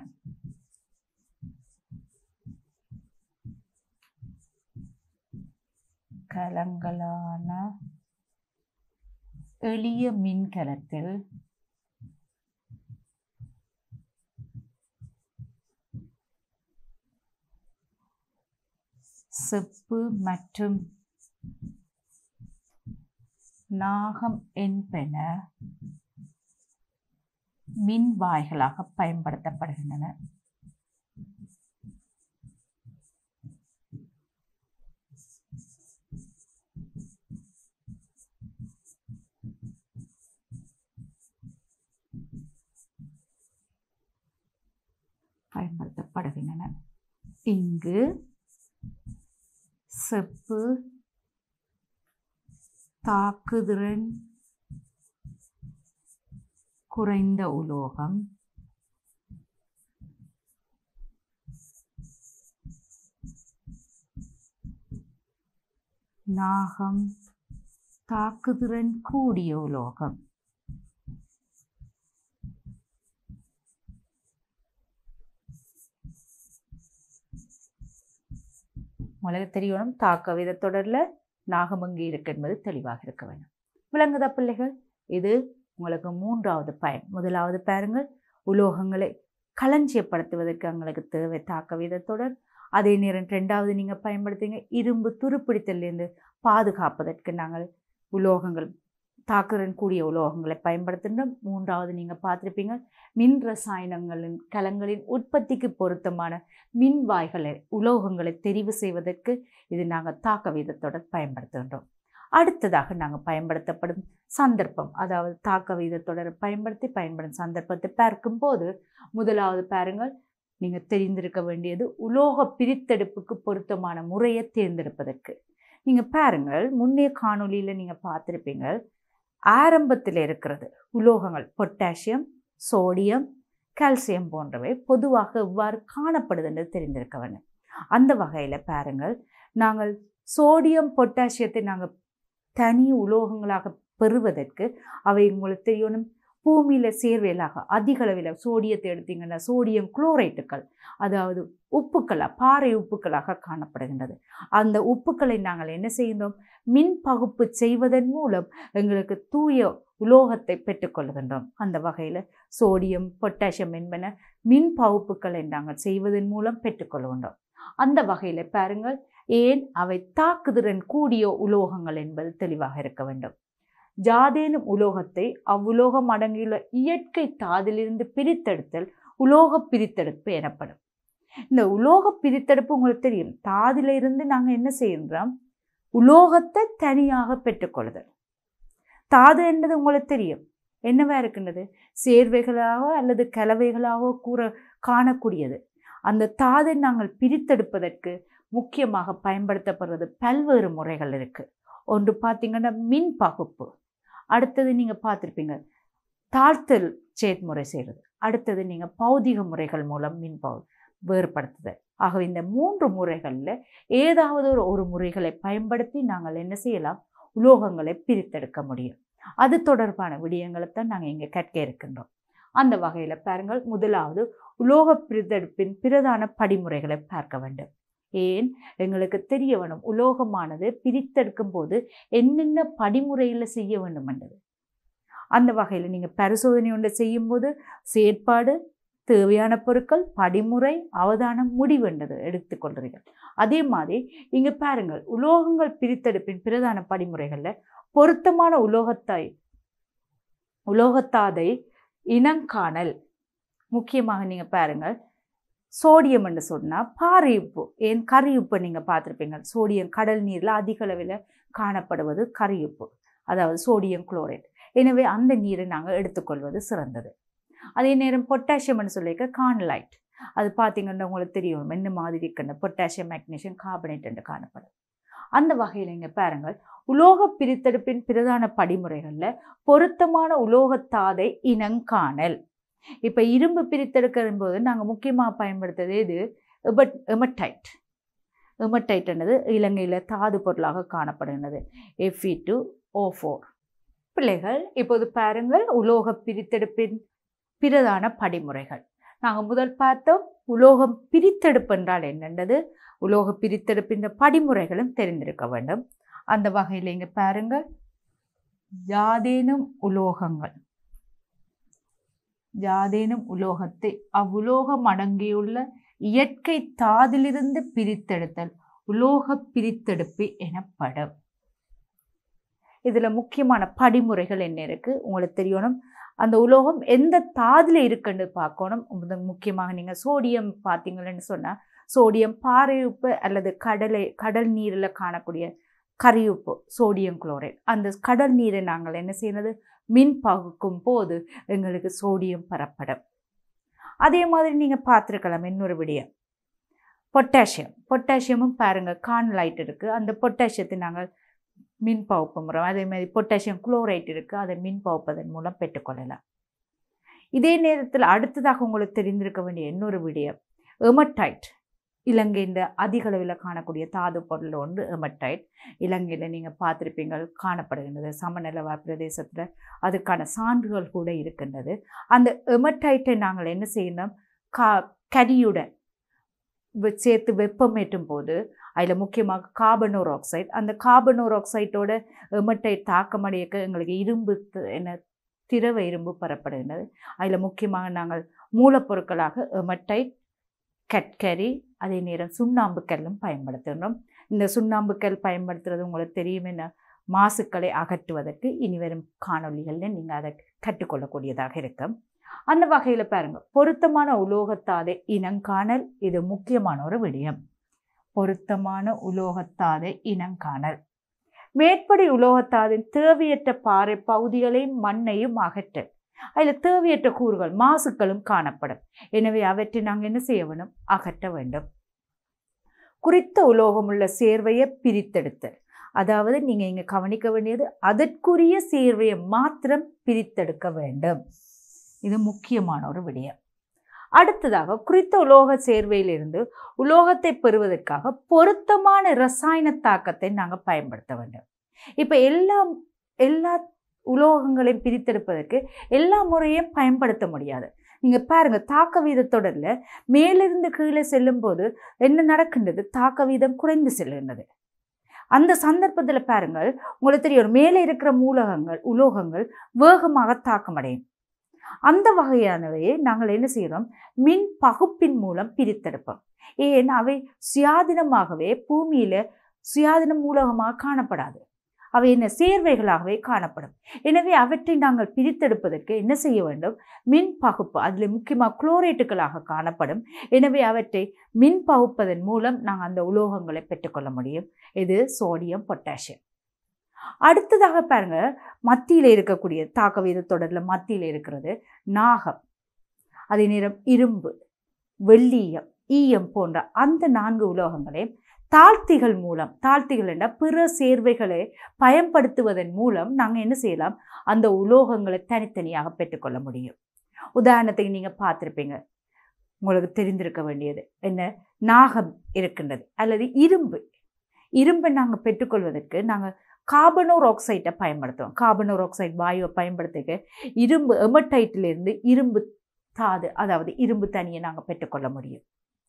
கலங்களான எளிய மின்கலத்தில் செப்பு மற்றும் நாகம் என்பன மின்வாய்களாக பயன்படுத்தப்படுகின்றன. பயன்படுத்தப்படுகின்றன. இங்கு செப்பு தாக்குதிறன் குறைந்த உலோகம், நாகம் தாக்குதிறன் கூடிய உலோகம். உங்களுக்கு தெரியணும் தாக்க வித தொடரில் நாகம் அங்கே இருக்கு என்பது தெளிவாக இருக்க வேண்டும். விளங்குதா பிள்ளைகள்? இது உங்களுக்கு மூன்றாவது பயன். முதலாவது பாருங்கள், உலோகங்களை களஞ்சியப்படுத்துவதற்கு எங்களுக்கு தேவை தாக்க வித தொடர். அதே நேரம் ரெண்டாவது நீங்கள் பயன்படுத்துங்க இரும்பு துருப்பிடித்தலிருந்து பாதுகாப்பதற்கு நாங்கள் உலோகங்கள் தாக்குதிறன் கூடிய உலோகங்களை பயன்படுத்துகின்றோம். மூன்றாவது நீங்கள் பார்த்துருப்பீங்க மின் ரசாயனங்களின் கலங்களின் உற்பத்திக்கு பொருத்தமான மின்வாய்களை உலோகங்களை தெரிவு செய்வதற்கு இது நாங்கள் தாக்க வீதத்தோடு பயன்படுத்துகின்றோம். அடுத்ததாக நாங்கள் பயன்படுத்தப்படும் சந்தர்ப்பம், அதாவது தாக்க வீதத்தொடரை பயன்படுத்தி பயன்படும் சந்தர்ப்பத்தை பார்க்கும்போது முதலாவது பாருங்கள், நீங்கள் தெரிந்திருக்க வேண்டியது உலோக பிரித்தெடுப்புக்கு பொருத்தமான முறையை தேர்ந்தெடுப்பதற்கு. நீங்கள் பாருங்கள் முன்னைய காணொலியில் நீங்கள் பார்த்துருப்பீங்க ஆரம்பத்தில் இருக்கிறது உலோகங்கள் பொட்டாசியம், சோடியம், கால்சியம் போன்றவை பொதுவாக எவ்வாறு காணப்படுது என்று தெரிந்திருக்க வேண்டும். அந்த வகையில் பாருங்கள், நாங்கள் சோடியம் பொட்டாசியத்தை நாங்கள் தனி உலோகங்களாக பெறுவதற்கு அவை உங்களுக்கு தெரியணும் பூமியில் சேர்வையிலாக அதிக அளவில் சோடியத்தை எடுத்தீங்கன்னா சோடியம் குளோரைட்டுகள், அதாவது உப்புக்களாக பாறை உப்புக்களாக காணப்படுகின்றது. அந்த உப்புக்களை நாங்கள் என்ன செய்கின்றோம், மின் பகுப்பு செய்வதன் மூலம் எங்களுக்கு தூய உலோகத்தை பெற்றுக்கொள்கின்றோம். அந்த வகையில் சோடியம் பொட்டாசியம் என்பன மின் பகுப்புகளை நாங்கள் செய்வதன் மூலம் பெற்றுக்கொள்கின்றோம். அந்த வகையில் பாருங்கள், ஏன் அவை தாக்குதிறன் கூடிய உலோகங்கள் என்பது தெளிவாக இருக்க வேண்டும். ஜாதேனும் உலோகத்தை அவ்வுலோகம் அடங்கியுள்ள இயற்கை தாதிலிருந்து பிரித்தெடுத்தல் உலோக பிரித்தெடுப்பு எனப்படும். இந்த உலோக பிரித்தெடுப்பு உங்களுக்கு தெரியும், தாதிலிருந்து நாங்கள் என்ன செய்கின்றோம், உலோகத்தை தனியாக பெற்றுக்கொள்ளுதல். தாது என்பது உங்களுக்கு தெரியும் என்னவா இருக்கின்றது, சேர்வைகளாக அல்லது கலவைகளாக கூற காணக்கூடியது. அந்த தாதை நாங்கள் பிரித்தெடுப்பதற்கு முக்கியமாக பயன்படுத்தப்படுறது பல்வேறு முறைகள் இருக்குது. ஒன்று பார்த்திங்கன்னா மின் பகுப்பு, அடுத்தது நீங்கள் பார்த்துருப்பீங்க தாழ்த்தல் செயற்முறை செய்கிறது, அடுத்தது நீங்கள் பௌதிக முறைகள் மூலம் மின் பகு வேறுபடுத்துதல். ஆகவே இந்த மூன்று முறைகளில் ஏதாவது ஒரு ஒரு முறைகளை பயன்படுத்தி நாங்கள் என்ன செய்யலாம், உலோகங்களை பிரித்தெடுக்க முடியும். அது தொடர்பான விடயங்களை தான் நாங்கள் இங்கே கற்க இருக்கின்றோம். அந்த வகையில் பாருங்கள், முதலாவது உலோக பிரித்தெடுப்பின் பிரதான படிமுறைகளை பார்க்க வேண்டும். ஏன் எங்களுக்கு தெரிய வேணும் உலோகமானது பிரித்தெடுக்கும் போது என்னென்ன படிமுறையில் செய்ய வேண்டும் என்றது. அந்த வகையில் நீங்கள் பரிசோதனை ஒன்றை செய்யும்போது செயற்பாடு, தேவையான பொருட்கள், படிமுறை, அவதானம், முடிவென்றது எடுத்துக்கொள்கிறீர்கள். அதே மாதிரி இங்கே பாருங்கள், உலோகங்கள் பிரித்தெடுப்பின் பிரதான படிமுறைகளில் பொருத்தமான உலோகத்தாய் உலோகத்தாதை இனங்காணல். முக்கியமாக நீங்கள் பாருங்கள், சோடியம் என்று சொன்னால் பாறை உப்பு, ஏன் கரி உப்பை நீங்கள் பார்த்துருப்பீங்க. சோடியம் கடல் நீரில் அதிக அளவில் காணப்படுவது கரி உப்பு, அதாவது சோடியம் குளோரைட். எனவே அந்த நீரை நாங்கள் எடுத்துக்கொள்வது சிறந்தது. அதே நேரம் பொட்டாசியம் என்று சொல்லியிருக்க கார்னலைட், அது பார்த்திங்கன்னா உங்களுக்கு தெரியும் என்ன மாதிரி இருக்குன்னு, பொட்டாசியம் மேக்னீசியம் கார்பனேட் என்று காணப்படும். அந்த வகையில் இங்கே பாருங்கள், உலோக பிரித்தெடுப்பின் பிரதான படிமுறைகளில் பொருத்தமான உலோகத்தாதை இனங்காணல். இப்போ இரும்பு பிரித்தெடுக்கிற போது நாங்கள் முக்கியமாக பயன்படுத்துறது இது எபட் எமட்டைட். எமட்டைட் என்னது இலங்கையில் தாது பொருளாக காணப்படுகிறது, F E two O four. பிள்ளைகள் இப்போது பாருங்கள், உலோக பிரித்தெடுப்பின் பிரதான படிமுறைகள். நாங்கள் முதல் பார்த்தோம் உலோகம் பிரித்தெடுப்பு என்றால் என்னென்றது, உலோக பிரித்தெடுப்பின் படிமுறைகளும் தெரிந்திருக்க வேண்டும். அந்த வகையில் இங்கே பாருங்கள், யாதேனும் உலோகங்கள் யாதேனும் உலோகத்தை அவ்வுலோகம் அடங்கியுள்ள இயற்கை தாதிலிருந்து பிரித்தெடுத்தல் உலோக பிரித்தெடுப்பு எனப்படும். இதில் முக்கியமான படிமுறைகள் என்ன இருக்குது உங்களுக்கு தெரியணும். அந்த உலோகம் எந்த தாதில் இருக்குன்னு பார்க்கணும். முக்கியமாக நீங்கள் சோடியம் பார்த்தீங்கன்னு சொன்னால், சோடியம் பாறை உப்பு அல்லது கடலை கடல் நீரில் காணக்கூடிய கரியுப்பு சோடியம் குளோரைட். அந்த கடல் நீரை நாங்கள் என்ன செய்யறது, மின் பகுக்கும் போது எங்களுக்கு சோடியம் பெறப்படும். அதே மாதிரி நீங்கள் பார்த்துருக்கலாம் இன்னொரு விடயம், பொட்டாசியம். பொட்டாசியமும் பாருங்கள் கார்னலைட் இருக்குது, அந்த பொட்டாசியத்தை நாங்கள் மின் பகுப்பு முறை. அதே மாதிரி பொட்டாசியம் குளோரைட் இருக்குது, அதை மின் பகுப்பதன் மூலம் பெற்றுக்கொள்ளலாம். இதே நேரத்தில் அடுத்ததாக உங்களுக்கு தெரிந்திருக்க வேண்டிய இன்னொரு விடயம் எமட்டைட். இலங்கையில் அதிக அளவில் காணக்கூடிய தாது பொருள் ஒன்று எமட்டைட். இலங்கையில் நீங்கள் பார்த்துருப்பீங்கள் காணப்படுகின்றது, சமநிலவா பிரதேசத்தில் அதுக்கான சான்றுகள் கூட இருக்கின்றது. அந்த எமட்டைட்டை நாங்கள் என்ன செய்யணும், கா கரியுடன் சேர்த்து வெப்பமேற்றும் போது அதில் முக்கியமாக கார்பனோர் ஆக்சைடு, அந்த கார்பனோர் ஆக்சைட்டோட எமட்டைட் தாக்கமடையக்க எங்களுக்கு இரும்பு என்ன திரவ இரும்பு பெறப்படுகின்றது. அதில் முக்கியமாக நாங்கள் மூலப்பொருட்களாக எமட்டைட், கட்கரி, அதே நேரம் சுண்ணாம்பு கல்லும் பயன்படுத்துகிறோம். இந்த சுண்ணாம்பு கல் பயன்படுத்துறது உங்களுக்கு தெரியும், என்ன மாசுக்களை அகற்றுவதற்கு இனி வரும் காணொலிகளில் நீங்கள் அதை கற்றுக்கொள்ளக்கூடியதாக இருக்கும். அந்த வகையில் பாருங்கள், பொருத்தமான உலோகத்தாதை இனங்காணல் இது முக்கியமான ஒரு விடயம். பொருத்தமான உலோகத்தாதை இனங்காணல். மேற்படி உலோகத்தாதின் தேவையற்ற பாறை பகுதிகளையும் மண்ணையும் அகற்றல். அதில் தேவையற்ற கூறுகள் மாசுக்களும் காணப்படும். எனவே அவற்றை நாங்கள் என்ன செய்ய வேண்டும், அகற்ற வேண்டும். குறித்த உலோகம் உள்ள சேர்வையை பிரித்தெடுத்தல். அதாவது நீங்கள் இங்கே கவனிக்க வேண்டியது அதற்குரிய சேர்வையை மாத்திரம் பிரித்தெடுக்க வேண்டும். இது முக்கியமான ஒரு விடயம். அடுத்ததாக குறித்த உலோக சேர்வையிலிருந்து உலோகத்தை பெறுவதற்காக பொருத்தமான இரசாயன தாக்கத்தை நாங்கள் பயன்படுத்த வேண்டும். இப்போ எல்லா எல்லா உலோகங்களையும் பிரித்தெடுப்பதற்கு எல்லா முறையும் பயன்படுத்த முடியாது. நீங்கள் பாருங்கள், தாக்க வீத தொடரில் மேலிருந்து கீழே செல்லும் போது என்ன நடக்கின்றது, தாக்க வீதம் குறைந்து செல்கின்றது. அந்த சந்தர்ப்பத்தில் பாருங்கள், உங்களுக்கு தெரியும் மேலே இருக்கிற மூலகங்கள் உலோகங்கள் வேகமாக தாக்கமடையும். அந்த வகையானவையை நாங்கள் என்ன செய்கிறோம், மின் பகுப்பின் மூலம் பிரித்தெடுப்போம். ஏன் அவை சுயாதீனமாகவே பூமியில் சுயாதீன மூலகமாக காணப்படாது, அவை என்ன சேர்வைகளாகவே காணப்படும். எனவே அவற்றை நாங்கள் பிரித்தெடுப்பதற்கு என்ன செய்ய வேண்டும், மின் பகுப்பு. அதில் முக்கியமாக குளோரைட்டுகளாக காணப்படும். எனவே அவற்றை மின் பகுப்பதன் மூலம் நாங்கள் அந்த உலோகங்களை பெற்றுக்கொள்ள முடியும். இது சோடியம், பொட்டாசியம். அடுத்ததாக பாருங்க, மத்தியில் இருக்கக்கூடிய தாக்க வீத தொடரில் மத்தியில் இருக்கிறது நாகம், அதே நேரம் இரும்பு, வெள்ளீயம், ஈயம் போன்ற அந்த நான்கு உலோகங்களையும் தாழ்த்திகள் மூலம், தாழ்த்திகள் என்ற பிற சேர்வைகளை பயன்படுத்துவதன் மூலம் நாங்கள் என்ன செய்யலாம், அந்த உலோகங்களை தனித்தனியாக பெற்றுக்கொள்ள முடியும். உதாரணத்துக்கு நீங்கள் பார்த்துருப்பீங்க, உங்களுக்கு தெரிந்திருக்க வேண்டியது என்ன, நாகம் இருக்கின்றது அல்லது இரும்பு. இரும்பை நாங்கள் பெற்றுக்கொள்வதற்கு நாங்கள் கார்பனோர் ஆக்சைட்டை பயன்படுத்துவோம். கார்பனோர் ஆக்சைடு வாயுவை பயன்படுத்திக்க இரும்பு எமடைட்டிலிருந்து இரும்பு தாது, அதாவது இரும்பு தனியை நாங்கள் பெற்றுக்கொள்ள முடியும்.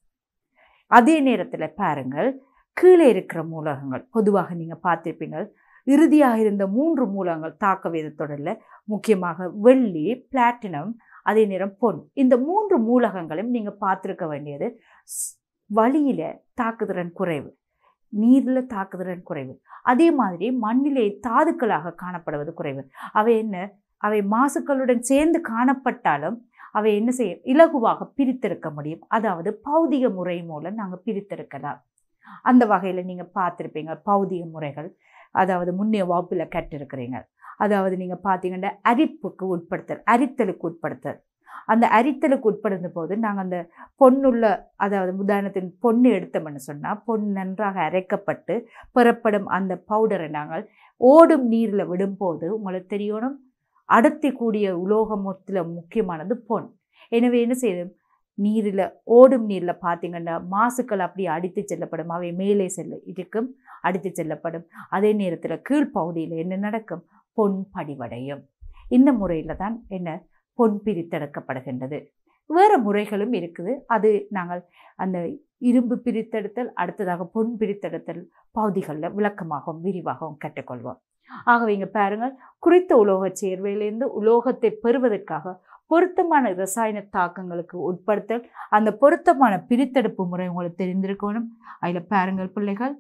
அதே நேரத்தில் பாருங்கள், கீழே இருக்கிற மூலகங்கள் பொதுவாக நீங்கள் பார்த்திருப்பீங்க, இறுதியாக இருந்த மூன்று மூலகங்கள் தாக்க வேதத்தொடரில் முக்கியமாக வெள்ளி, பிளாட்டினம், அதே நேரம் பொன். இந்த மூன்று மூலகங்களையும் நீங்கள் பார்த்துருக்க வேண்டியது வளியில தாக்குதிறன் குறைவு, நீரில் தாக்குதிறன் குறைவு, அதே மாதிரி மண்ணிலே தாதுக்களாக காணப்படுவது குறைவு. அவை என்ன, அவை மாசுக்களுடன் சேர்ந்து காணப்பட்டாலும் அவை என்ன செய்ய இலகுவாக பிரித்தெடுக்க முடியும். அதாவது பௌதிக முறை மூலம் நாங்கள் பிரித்தெடுக்கலாம். அந்த வகையில் நீங்கள் பார்த்துருப்பீங்க பௌதிக முறைகள், அதாவது முன்னைய வகுப்பில் கற்றிருக்கிறீங்க. அதாவது நீங்கள் பார்த்தீங்கன்னா அரிப்புக்கு உட்படுத்தல், அரித்தலுக்கு உட்படுத்தல். அந்த அரித்தலுக்கு உட்படுத்தும் போது நாங்கள் அந்த பொன்னுள்ள, அதாவது உதாரணத்தின் பொண்ணு எடுத்தோம்னு சொன்னால் பொன் நன்றாக அரைக்கப்பட்டு பெறப்படும் அந்த பவுடரை நாங்கள் ஓடும் நீரில் விடும்போது உங்களுக்கு தெரியணும், அடர்த்தி கூடிய உலோகமத்தில் முக்கியமானது பொன். எனவே என்ன செய்யும், நீரில் ஓடும் நீரில் பார்த்தீங்கன்னா மாசுக்கள் அப்படியே அடித்து செல்லப்படும், அவை மேலே செல்ல இருக்கும் அடித்து செல்லப்படும். அதே நேரத்தில் கீழ்ப்பகுதியில் என்ன நடக்கும், பொன் படிவடையும். இந்த முறையில் தான் என்ன பொன் பிரித்தெடுக்கப்படுகின்றது. வேறு முறைகளும் இருக்குது, அது நாங்கள் அந்த இரும்பு பிரித்தெடுத்தல், அடுத்ததாக பொன் பிரித்தெடுத்தல் பகுதிகளில் விளக்கமாகவும் விரிவாகவும் கற்றுக்கொள்வோம். ஆகவே இங்கே பாருங்கள், குறித்த உலோக சேர்வையிலிருந்து உலோகத்தை பெறுவதற்காக பொருத்தமான இரசாயன தாக்கங்களுக்கு உட்படுத்தல், அந்த பொருத்தமான பிரித்தெடுப்பு முறை உங்களுக்கு தெரிந்திருக்கணும். அதில் பாருங்கள் பிள்ளைகள்,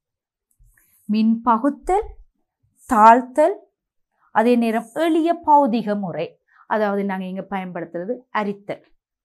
மின் பகுத்தல், தாழ்த்தல், அதே நேரம் எளிய பௌதிக முறை, அதாவது நாங்கள் இங்கே பயன்படுத்துறது அரித்தல்.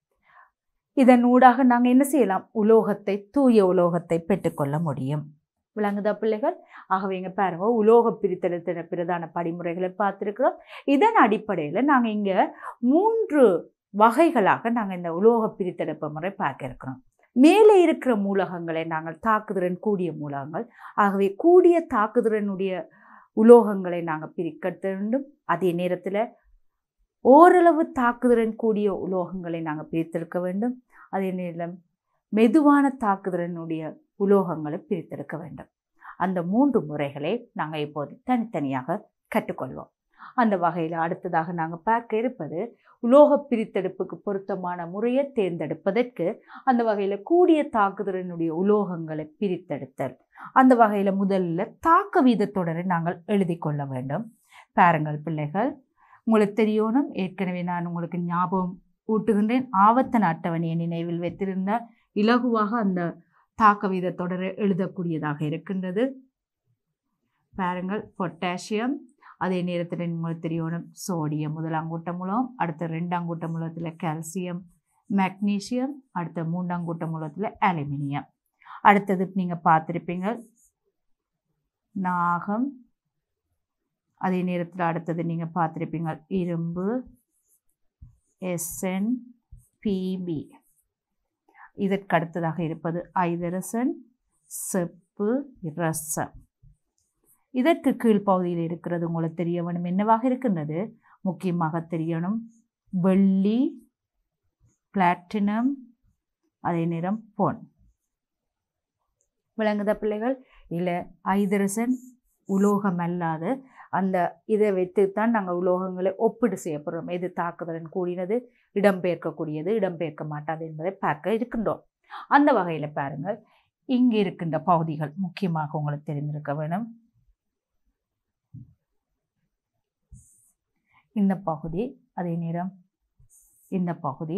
இதன் ஊடாக நாங்கள் என்ன செய்யலாம், உலோகத்தை, தூய உலோகத்தை பெற்றுக்கொள்ள முடியும். விளங்குதா பிள்ளைகள்? ஆகவே இங்கே பாருங்க, உலோக பிரித்தெடுத்த பிரதான படிமுறைகளை பார்த்துருக்கிறோம். இதன் அடிப்படையில் நாங்கள் இங்கே மூன்று வகைகளாக நாங்கள் இந்த உலோக பிரித்தெடுப்பு முறை பார்க்க இருக்கிறோம். மேலே இருக்கிற மூலகங்களை நாங்கள் தாக்குதிறன் கூடிய மூலகங்கள், ஆகவே கூடிய தாக்குதிறனுடைய உலோகங்களை நாங்கள் பிரிக்க வேண்டும். அதே நேரத்தில் ஓரளவு தாக்குதிறன் கூடிய உலோகங்களை நாங்கள் பிரித்தெடுக்க வேண்டும். அதே நேரம் மெதுவான தாக்குதிறனுடைய உலோகங்களை பிரித்தெடுக்க வேண்டும். அந்த மூன்று முறைகளை நாங்கள் இப்போது தனித்தனியாக கற்றுக்கொள்வோம். அந்த வகையில் அடுத்ததாக நாங்கள் பார்க்க இருப்பது உலோக பிரித்தெடுப்புக்கு பொருத்தமான முறையை தேர்ந்தெடுப்பதற்கு அந்த வகையில் கூடிய தாக்குதிறனுடைய உலோகங்களை பிரித்தெடுத்தல். அந்த வகையில் முதல்ல தாக்க வீதத்தொடரை நாங்கள் எழுதி கொள்ள வேண்டும். பாருங்கள் பிள்ளைகள், உங்களுக்கு தெரியணும், ஏற்கனவே நான் உங்களுக்கு ஞாபகம் ஊட்டுகின்றேன். ஆவர்த்தன அட்டவணையை நினைவில் வைத்திருந்தால் இலகுவாக அந்த தாக்க வீத தொடரை எழுதக்கூடியதாக இருக்கின்றது. பாருங்கள், பொட்டாசியம், அதே நேரத்தில் உங்களுக்கு தெரியணும் சோடியம் முதலாம் கூட்ட மூலம், அடுத்த ரெண்டாம் கூட்ட மூலத்தில் கால்சியம், மெக்னீசியம், அடுத்த மூன்றாம் கூட்ட மூலத்தில் அலுமினியம். அடுத்தது நீங்கள் பார்த்துருப்பீங்க நாகம், அதே நேரத்தில் அடுத்தது நீங்கள் பார்த்துருப்பீங்க இரும்பு, எஸ்என், பிபி. இதற்கு அடுத்ததாக இருப்பது ஐதரசன், செப்பு, இரசம். இதற்கு கீழ்ப்பகுதியில் இருக்கிறது உங்களுக்கு தெரிய வேணும் என்னவாக இருக்கின்றது, முக்கியமாக தெரியணும் வெள்ளி, பிளாட்டினம், அதே நேரம் பொன். விளங்குத பிள்ளைகள்? இல்லை, ஐதரசன் உலோகம் அல்லாத அந்த இதை வைத்துத்தான் நாங்கள் உலோகங்களை ஒப்பீடு செய்யப்படுறோம். எது தாக்குதலன் கூடினது, இடம்பெயர்க்கக்கூடியது, இடம்பெயர்க்க மாட்டாது என்பதை பார்க்க இருக்கின்றோம். அந்த வகையில் பாருங்கள், இங்கே இருக்கின்ற பகுதிகள் முக்கியமாக உங்களுக்கு தெரிந்திருக்க வேணும். இந்த பகுதி, அதே நேரம் இந்த பகுதி,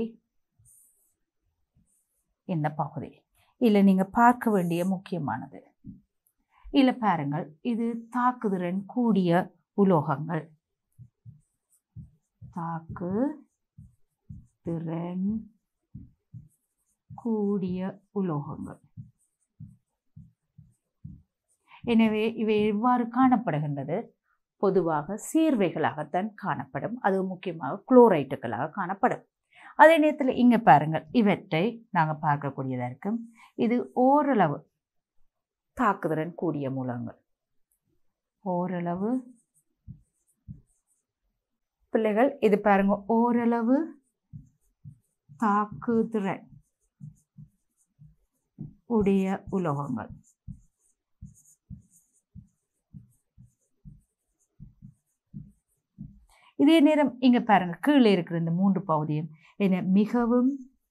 இந்த பகுதி இல்லை நீங்கள் பார்க்க வேண்டிய முக்கியமானது. இல்லை பாருங்கள், இது தாக்குதிறன் கூடிய உலோகங்கள். தாக்கு திறன் கூடிய உலோகங்கள். எனவே இவை எவ்வாறு காணப்படுகின்றது, பொதுவாக சேர்வைகளாகத்தான் காணப்படும். அது முக்கியமாக குளோரைட்டுகளாக காணப்படும். அதே நேரத்தில் இங்கே பாருங்கள், இவற்றை நாங்கள் பார்க்கக்கூடியதாக இருக்கும். இது ஓரளவு தாக்குதிறன் கூடிய மூலகங்கள். ஓரளவு பிள்ளைகள் இது பாருங்க, ஓரளவு தாக்குதிறன் உடைய உலோகங்கள். இதே நேரம் இங்க பாருங்க, கீழே இருக்கிற இந்த மூன்று பகுதியும் என்ன மிகவும்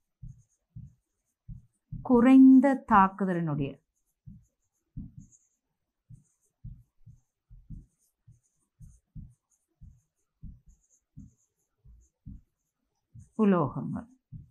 குறைந்த தாக்குதிறனுடைய உலோகங்கள்.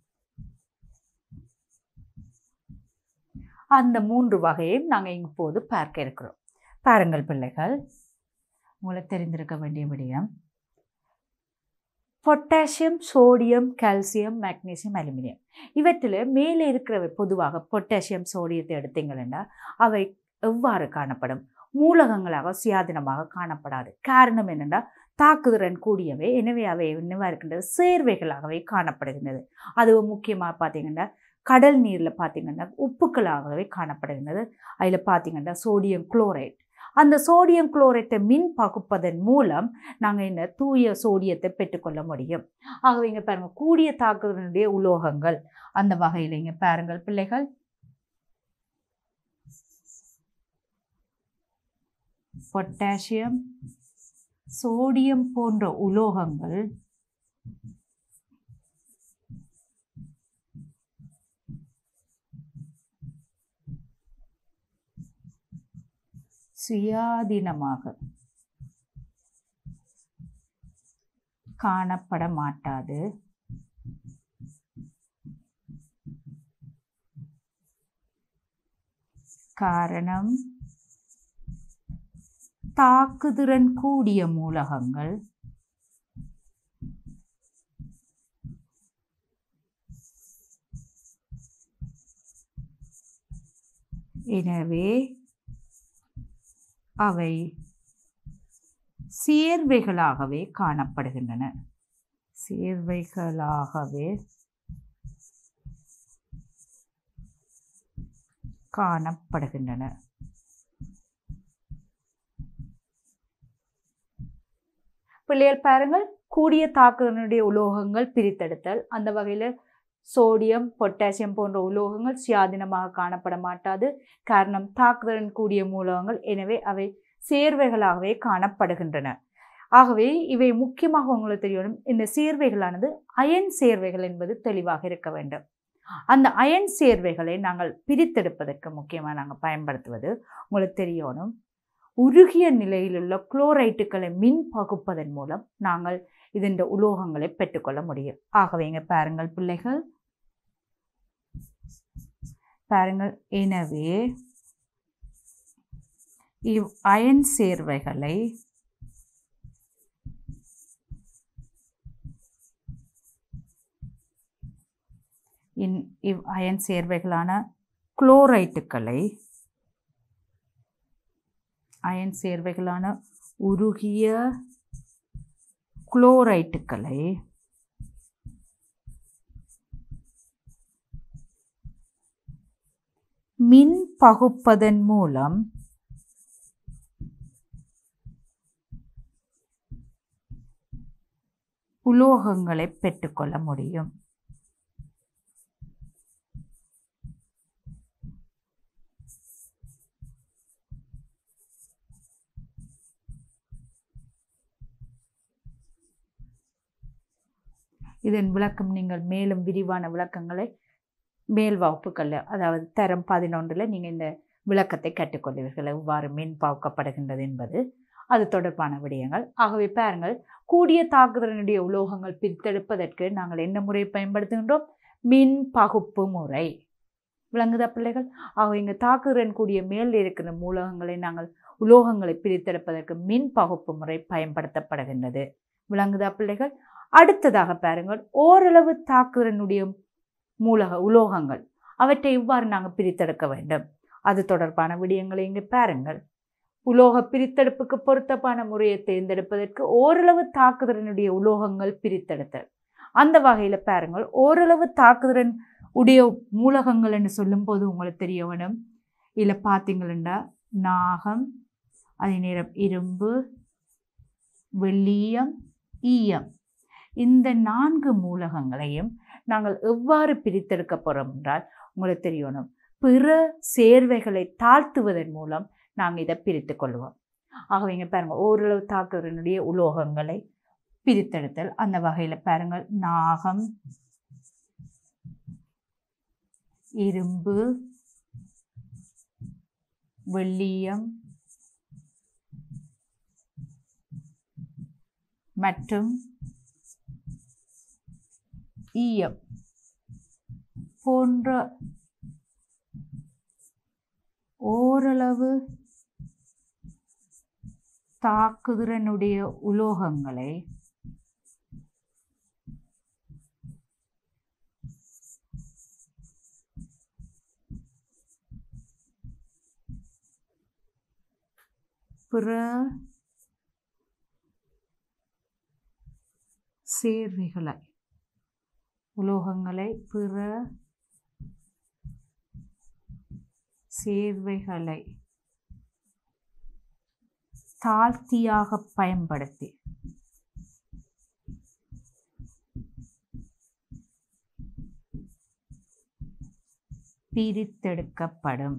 அந்த மூன்று வகையையும் நாங்கள் இப்போது பார்க்க இருக்கிறோம். பாருங்கள் பிள்ளைகள், உங்களுக்கு தெரிந்திருக்க வேண்டிய விடயம் potassium, sodium, calcium, magnesium, aluminium. இவற்றில் மேலே இருக்கிறவை பொதுவாக பொட்டாசியம், சோடியத்தை எடுத்தீங்கன்னா அவை எவ்வாறு காணப்படும்? மூலகங்களாக சுயாதீனமாக காணப்படாது. காரணம் என்னென்னா தாக்குதிறன் கூடியவை, எனவே அவை என்னவா இருக்கின்றது, சேர்வைகளாகவே காணப்படுகின்றது. அதுவும் முக்கியமாக பார்த்தீங்கன்னா கடல் நீரில் பார்த்தீங்கன்னா உப்புக்களாகவே காணப்படுகின்றது. அதில் பார்த்தீங்கன்னா சோடியம் குளோரைட். அந்த சோடியம் குளோரைட்டை மின் பகுப்பதன் மூலம் நாங்கள் இந்த தூய சோடியத்தை பெற்றுக்கொள்ள முடியும். ஆகவே இங்கே பாருங்கள், கூடிய தாக்குதலுடைய உலோகங்கள் அந்த வகையில் இங்கே பாருங்கள் பிள்ளைகள், பொட்டாசியம், சோடியம் போன்ற உலோகங்கள் சுயாதீனமாக காணப்பட மாட்டாது. காரணம் தாக்குதிறன் கூடிய மூலகங்கள் எனவே அவை சேர்வைகளாகவே காணப்படுகின்றன. சேர்வைகளாகவே காணப்படுகின்றன. பிள்ளைகள் பாருங்கள், கூடிய தாக்குதலுடைய உலோகங்கள் பிரித்தெடுத்தல். அந்த வகையில் சோடியம், பொட்டாசியம் போன்ற உலோகங்கள் சுயாதீனமாக காணப்பட மாட்டாது. காரணம் தாக்குதலுடன் கூடிய மூலகங்கள், எனவே அவை சேர்வைகளாகவே காணப்படுகின்றன. ஆகவே இவை முக்கியமாக உங்களுக்கு தெரியணும், இந்த சேர்வைகளானது அயன் சேர்வைகள் என்பது தெளிவாக இருக்க வேண்டும். அந்த அயன் சேர்வைகளை நாங்கள் பிரித்தெடுப்பதற்கு முக்கியமாக நாங்கள் பயன்படுத்துவது உங்களுக்கு தெரியணும், உருகிய நிலையில் உள்ள குளோரைட்டுகளை மின் பகுப்பதன் மூலம் நாங்கள் இதன் உலோகங்களை பெற்றுக்கொள்ள முடியும். ஆகவே இங்க பாருங்கள் பிள்ளைகள், பாருங்கள், எனவே இவ் அயன் சேர்வைகளை இன் இவ் அயன் சேர்வைகளான குளோரைட்டுகளை அயன் சேர்வைகளான உருகிய குளோரைட்டுகளை மின் பகுப்பதன் மூலம் உலோகங்களை பெற்றுக்கொள்ள முடியும். இதன் விளக்கம் நீங்கள் மேலும் விரிவான விளக்கங்களை மேல் வகுப்புகளில், அதாவது தரம் பதினொன்றில் நீங்கள் இந்த விளக்கத்தை கற்றுக்கொள்வீர்கள், எவ்வாறு மின் பாவுக்கப்படுகின்றது என்பது அது தொடர்பான விடயங்கள். ஆகவே பாருங்கள், கூடிய தாக்குதலினுடைய உலோகங்கள் பிரித்தெடுப்பதற்கு நாங்கள் என்ன முறை பயன்படுத்துகின்றோம்? மின் பகுப்பு முறை. விளங்குதா பிள்ளைகள்? ஆகவே இங்கே தாக்குதலின் கூடிய மேல் இருக்கிற மூலகங்களை நாங்கள் உலோகங்களை பிரித்தெடுப்பதற்கு மின் பகுப்பு முறை பயன்படுத்தப்படுகின்றது. விளங்குதா பிள்ளைகள்? அடுத்ததாக பாருங்கள், ஓரளவு தாக்குதலினுடைய மூலக உலோகங்கள் அவற்றை இவ்வாறு நாங்கள் பிரித்தெடுக்க வேண்டும். அது தொடர்பான விடயங்களை இங்கே பாருங்கள். உலோக பிரித்தெடுப்புக்கு பொருத்தமான முறையை தேர்ந்தெடுப்பதற்கு ஓரளவு தாக்குதலினுடைய உலோகங்கள் பிரித்தெடுத்தல். அந்த வகையில் பாருங்கள், ஓரளவு தாக்குதலின் உடைய மூலகங்கள் என்று சொல்லும் போது உங்களுக்கு தெரிய வேணும், இதில் பார்த்தீங்கன்னா நாகம், அதே நேரம் இரும்பு, வெள்ளீயம், ஈயம், இந்த நான்கு மூலகங்களையும் நாங்கள் எவ்வாறு பிரித்தெடுக்க போகிறோம் என்றால் உங்களுக்கு தெரியணும், பிற சேர்வைகளை தாழ்த்துவதன் மூலம் நாங்கள் இதை பிரித்து கொள்வோம். ஆகவே இங்கே பாருங்கள், ஓரளவு தாக்குதலினுடைய உலோகங்களை பிரித்தெடுத்தல். அந்த வகையில் பாருங்கள், நாகம், இரும்பு, வெள்ளீயம் மற்றும் ஈயம் போன்ற ஓரளவு தாக்குதிறனுடைய உலோகங்களை பிற சேர்வைகளை உலோகங்களை பிற சேர்வைகளை தாழ்த்தியாக பயன்படுத்தி பிரித்தெடுக்கப்படும்.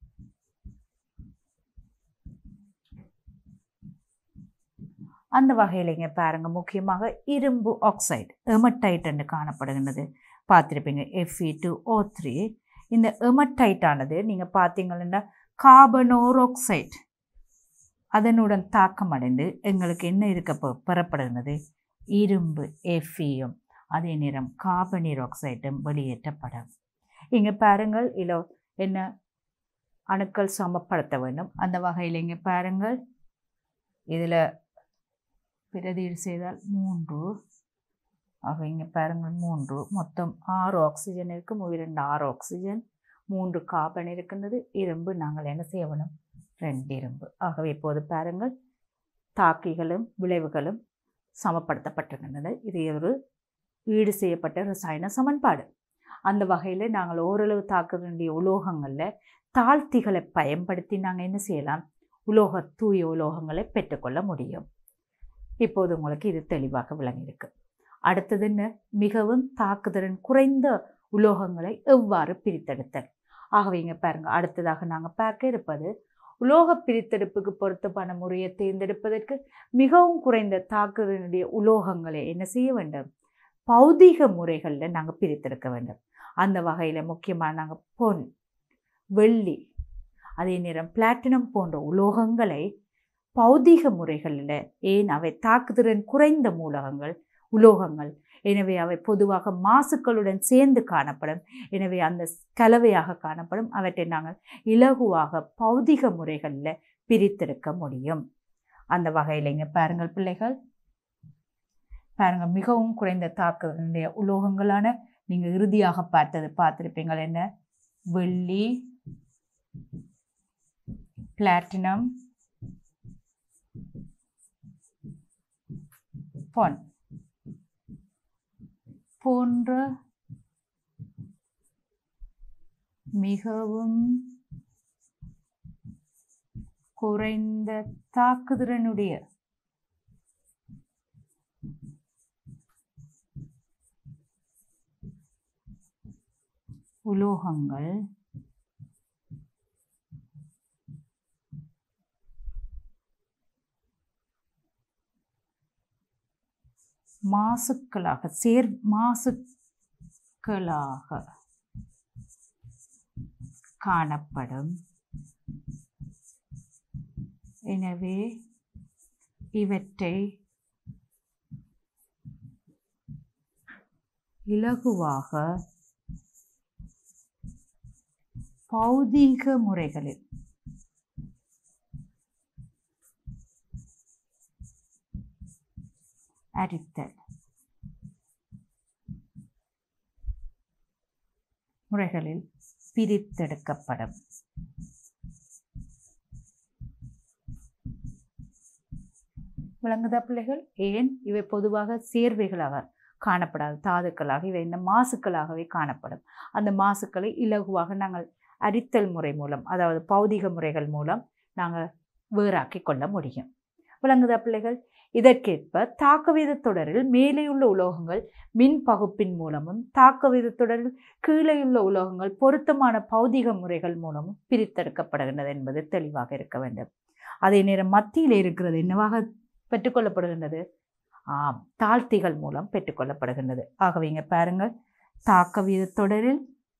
அந்த வகையில் இங்கே பாருங்க, முக்கியமாக இரும்பு ஆக்சைடு எமட்டைட் என்று காணப்படுகின்றது, பார்த்துருப்பீங்க, F E two O three. இந்த எமட்டைட்டானது நீங்கள் பார்த்தீங்கன்னா கார்பனோராக்சைடு அதனுடன் தாக்கம் அடைந்து எங்களுக்கு என்ன இருக்க பெறப்படுகிறது, இரும்பு எஃப்இயும் அதே நேரம் கார்பனீராக்சைடும் வெளியேற்றப்படும். இங்கே பாருங்கள், இதில் என்ன அணுக்கள் சமப்படுத்த வேண்டும். அந்த வகையில் இங்கே பாருங்கள், இதில் பிரதியில் செய்தால் மூன்று, ஆக இங்கே பாருங்கள் மூன்று, மொத்தம் ஆறு ஆக்சிஜன் இருக்கும், இரண்டு ஆறு ஆக்சிஜன், மூன்று கார்பன் இருக்கின்றது, இரும்பு நாங்கள் என்ன செய்ய வேணும், ரெண்டு இரும்பு. ஆகவே இப்போது பாருங்கள், தாக்கிகளும் விளைவுகளும் சமப்படுத்தப்பட்டிருக்கின்றன. இது ஒரு ஈடு செய்யப்பட்ட ரசாயன சமன்பாடு. அந்த வகையில் நாங்கள் ஓரளவு தாக்க வேண்டிய உலோகங்களில் தாழ்த்திகளை பயன்படுத்தி நாங்கள் என்ன செய்யலாம், உலோக தூய உலோகங்களை பெற்றுக்கொள்ள முடியும். இப்போது உங்களுக்கு இது தெளிவாக விளங்கியிருக்கு. அடுத்தது என்ன, மிகவும் தாக்குதிறன் குறைந்த உலோகங்களை எவ்வாறு பிரித்தெடுத்தல். ஆகவே இங்கே பாருங்கள், அடுத்ததாக நாங்கள் பார்க்க இருப்பது உலோக பிரித்தெடுப்புக்கு பொருத்தமான முறையை தேர்ந்தெடுப்பதற்கு மிகவும் குறைந்த தாக்குதலுடைய உலோகங்களை என்ன செய்ய வேண்டும், பௌதிக முறைகளில் நாங்கள் பிரித்தெடுக்க வேண்டும். அந்த வகையில் முக்கியமாக நாங்கள் பொன், வெள்ளி, அதே நேரம் பிளாட்டினம் போன்ற உலோகங்களை பௌதிக முறைகளில், ஏன் அவை தாக்குதிறன் குறைந்த மூலகங்கள் உலோகங்கள், எனவே அவை பொதுவாக மாசுக்களுடன் சேர்ந்து காணப்படும், எனவே அந்த கலவையாக காணப்படும், அவற்றை நாங்கள் இலகுவாக பௌதிக முறைகளில் பிரித்தெடுக்க முடியும். அந்த வகையில் இங்கே பாருங்கள் பிள்ளைகள், பாருங்கள், மிகவும் குறைந்த தாக்குதலுடைய உலோகங்களான நீங்கள் இறுதியாக பார்த்தது பார்த்துருப்பீங்கள், என்ன, வெள்ளி, பிளாட்டினம், பொன் போன்ற மிகவும் குறைந்த தாக்குதிறனுடைய உலோகங்கள் மாசுக்களாக சேர் மாசுக்களாக காணப்படும். எனவே இவற்றை இலகுவாக பௌதீக முறைகளில் அரித்தல் முறைகளில் பிரித்தெடுக்கப்படும். விளங்குதா பிள்ளைகள்? ஏன் இவை பொதுவாக சேர்வைகளாக காணப்படாது, தாதுக்களாக, இவை இந்த மாசுக்களாகவே காணப்படும். அந்த மாசுக்களை இலகுவாக நாங்கள் அரித்தல் முறை மூலம், அதாவது பௌதிக முறைகள் மூலம் நாங்கள் வேறாக்கி கொள்ள முடியும். விளங்குதா பிள்ளைகள்? இதற்கேற்ப தாக்கவித தொடரில் மேலேயுள்ள உலோகங்கள் மின் பகுப்பின் மூலமும் தாக்கவித தொடரில் கீழேயுள்ள உலோகங்கள் பொருத்தமான பௌதிக முறைகள் மூலமும் பிரித்தெடுக்கப்படுகின்றது என்பது தெளிவாக இருக்க வேண்டும். அதே நேரம் மத்தியில் இருக்கிறது என்னவாக பெற்றுக்கொள்ளப்படுகின்றது? ஆம், தாழ்த்திகள் மூலம் பெற்றுக்கொள்ளப்படுகின்றது. ஆகவே இங்க பாருங்கள், தாக்கவித தொடரில்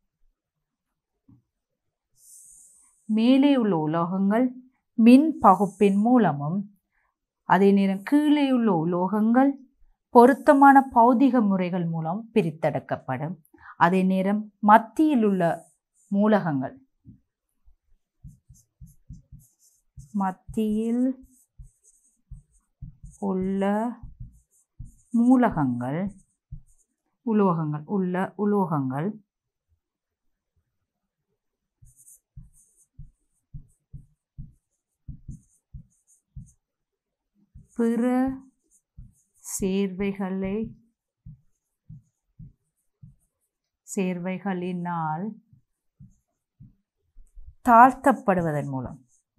மேலே உள்ள உலோகங்கள் மின் பகுப்பின் மூலமும் அதே நேரம் கீழே உள்ள உலோகங்கள் பொருத்தமான பௌதிக முறைகள் மூலம் பிரித்தெடுக்கப்படும். அதே நேரம் மத்தியில் உள்ள மூலகங்கள் மத்தியில் உள்ள மூலகங்கள் உலோகங்கள் உள்ள உலோகங்கள் பிற சேர்வைகளை சேர்வைகளினால் தாழ்த்தப்படுவதன் மூலம்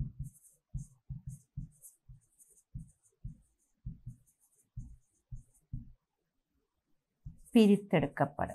பிரித்தெடுக்கப்படும்.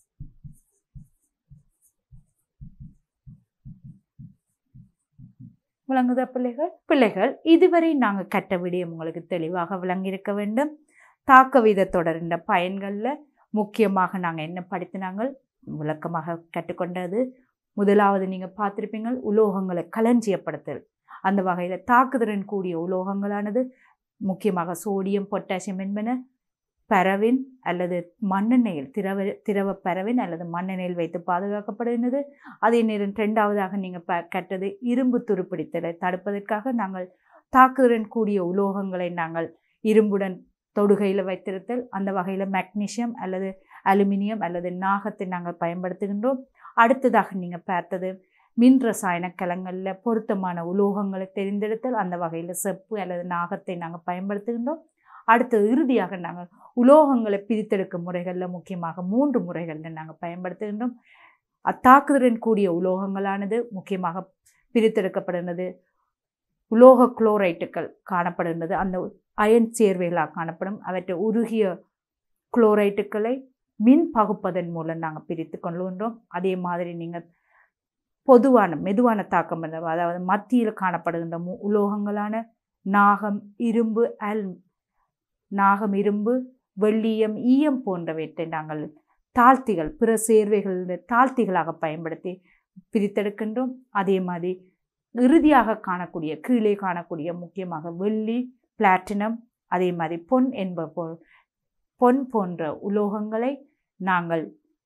விளங்குதா பிள்ளைகள்? பிள்ளைகள் இதுவரை நாங்கள் கற்ற விடயம் உங்களுக்கு தெளிவாக விளங்கியிருக்க வேண்டும். தாக்கவித தொடரின் பயன்களில் முக்கியமாக நாங்கள் என்ன படித்தினாங்க விளக்கமாக கற்றுக்கொண்டது. முதலாவது நீங்கள் பார்த்துருப்பீங்க, உலோகங்களை களஞ்சியப்படுத்தல். அந்த வகையில் தாக்குதிறன் கூடிய உலோகங்களானது முக்கியமாக சோடியம், பொட்டாசியம் என்பன பரவின் அல்லது மண்ணெண்ணெயில் திரவ திரவ பரவின் அல்லது மண்ணெண்ணெயில் வைத்து பாதுகாக்கப்படுகிறது. அதே நேரம் இரண்டாவதாக நீங்கள் ப கற்றது இரும்பு துருப்பிடித்தலை தடுப்பதற்காக நாங்கள் தாக்குதிறன் கூடிய உலோகங்களை நாங்கள் இரும்புடன் தொடுகையில் வைத்திருத்தல். அந்த வகையில் மெக்னீசியம் அல்லது அலுமினியம் அல்லது நாகத்தை நாங்கள் பயன்படுத்துகின்றோம். அடுத்ததாக நீங்கள் பார்த்தது மின் ரசாயன கலங்களில் பொருத்தமான உலோகங்களை தெரிந்தெடுத்தல். அந்த வகையில் செப்பு அல்லது நாகத்தை நாங்கள் பயன்படுத்துகின்றோம். அடுத்து இறுதியாக நாங்கள் உலோகங்களை பிரித்தெடுக்கும் முறைகளில் முக்கியமாக மூன்று முறைகளில் நாங்கள் பயன்படுத்துகின்றோம். அத்தாக்குதிறன் கூடிய உலோகங்களானது முக்கியமாக பிரித்தெடுக்கப்படுகிறது. உலோக குளோரைட்டுகள் காணப்படுகின்றது, அந்த அயன் சேர்வைகளாக காணப்படும். அவற்றை உருகிய குளோரைட்டுகளை மின் பகுப்பதன் மூலம் நாங்கள் பிரித்து கொள்கின்றோம். அதே மாதிரி நீங்கள் பொதுவான மெதுவான தாக்கம், அதாவது மத்தியில் காணப்படுகின்ற உலோகங்களான நாகம், இரும்பு, அல் நாகம், இரும்பு, வெள்ளியம், ஈயம் போன்றவற்றை நாங்கள் தாழ்த்திகள் பிற சேர்வைகள் தாழ்த்திகளாக பயன்படுத்தி பிரித்தெடுக்கின்றோம். அதே மாதிரி இறுதியாக காணக்கூடிய கீழே காணக்கூடிய முக்கியமாக வெள்ளி, பிளாட்டினம், அதே மாதிரி பொன் என்ப போ பொன் போன்ற உலோகங்களை நாங்கள்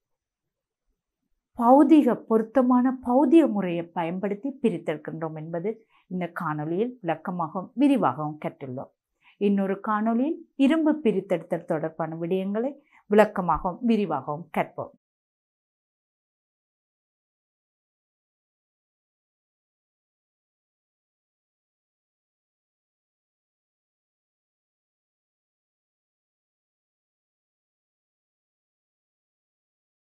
பௌதிக பொருத்தமான பௌதிக முறையை பயன்படுத்தி பிரித்தெடுக்கின்றோம் என்பது இந்த காணொளியில் விளக்கமாகவும் விரிவாகவும் கற்றுள்ளோம். இன்னொரு காணொளியில் இரும்பு பிரித்தெடுத்தல் தொடர்பான விடயங்களை விளக்கமாகவும் விரிவாகவும் கற்போம்.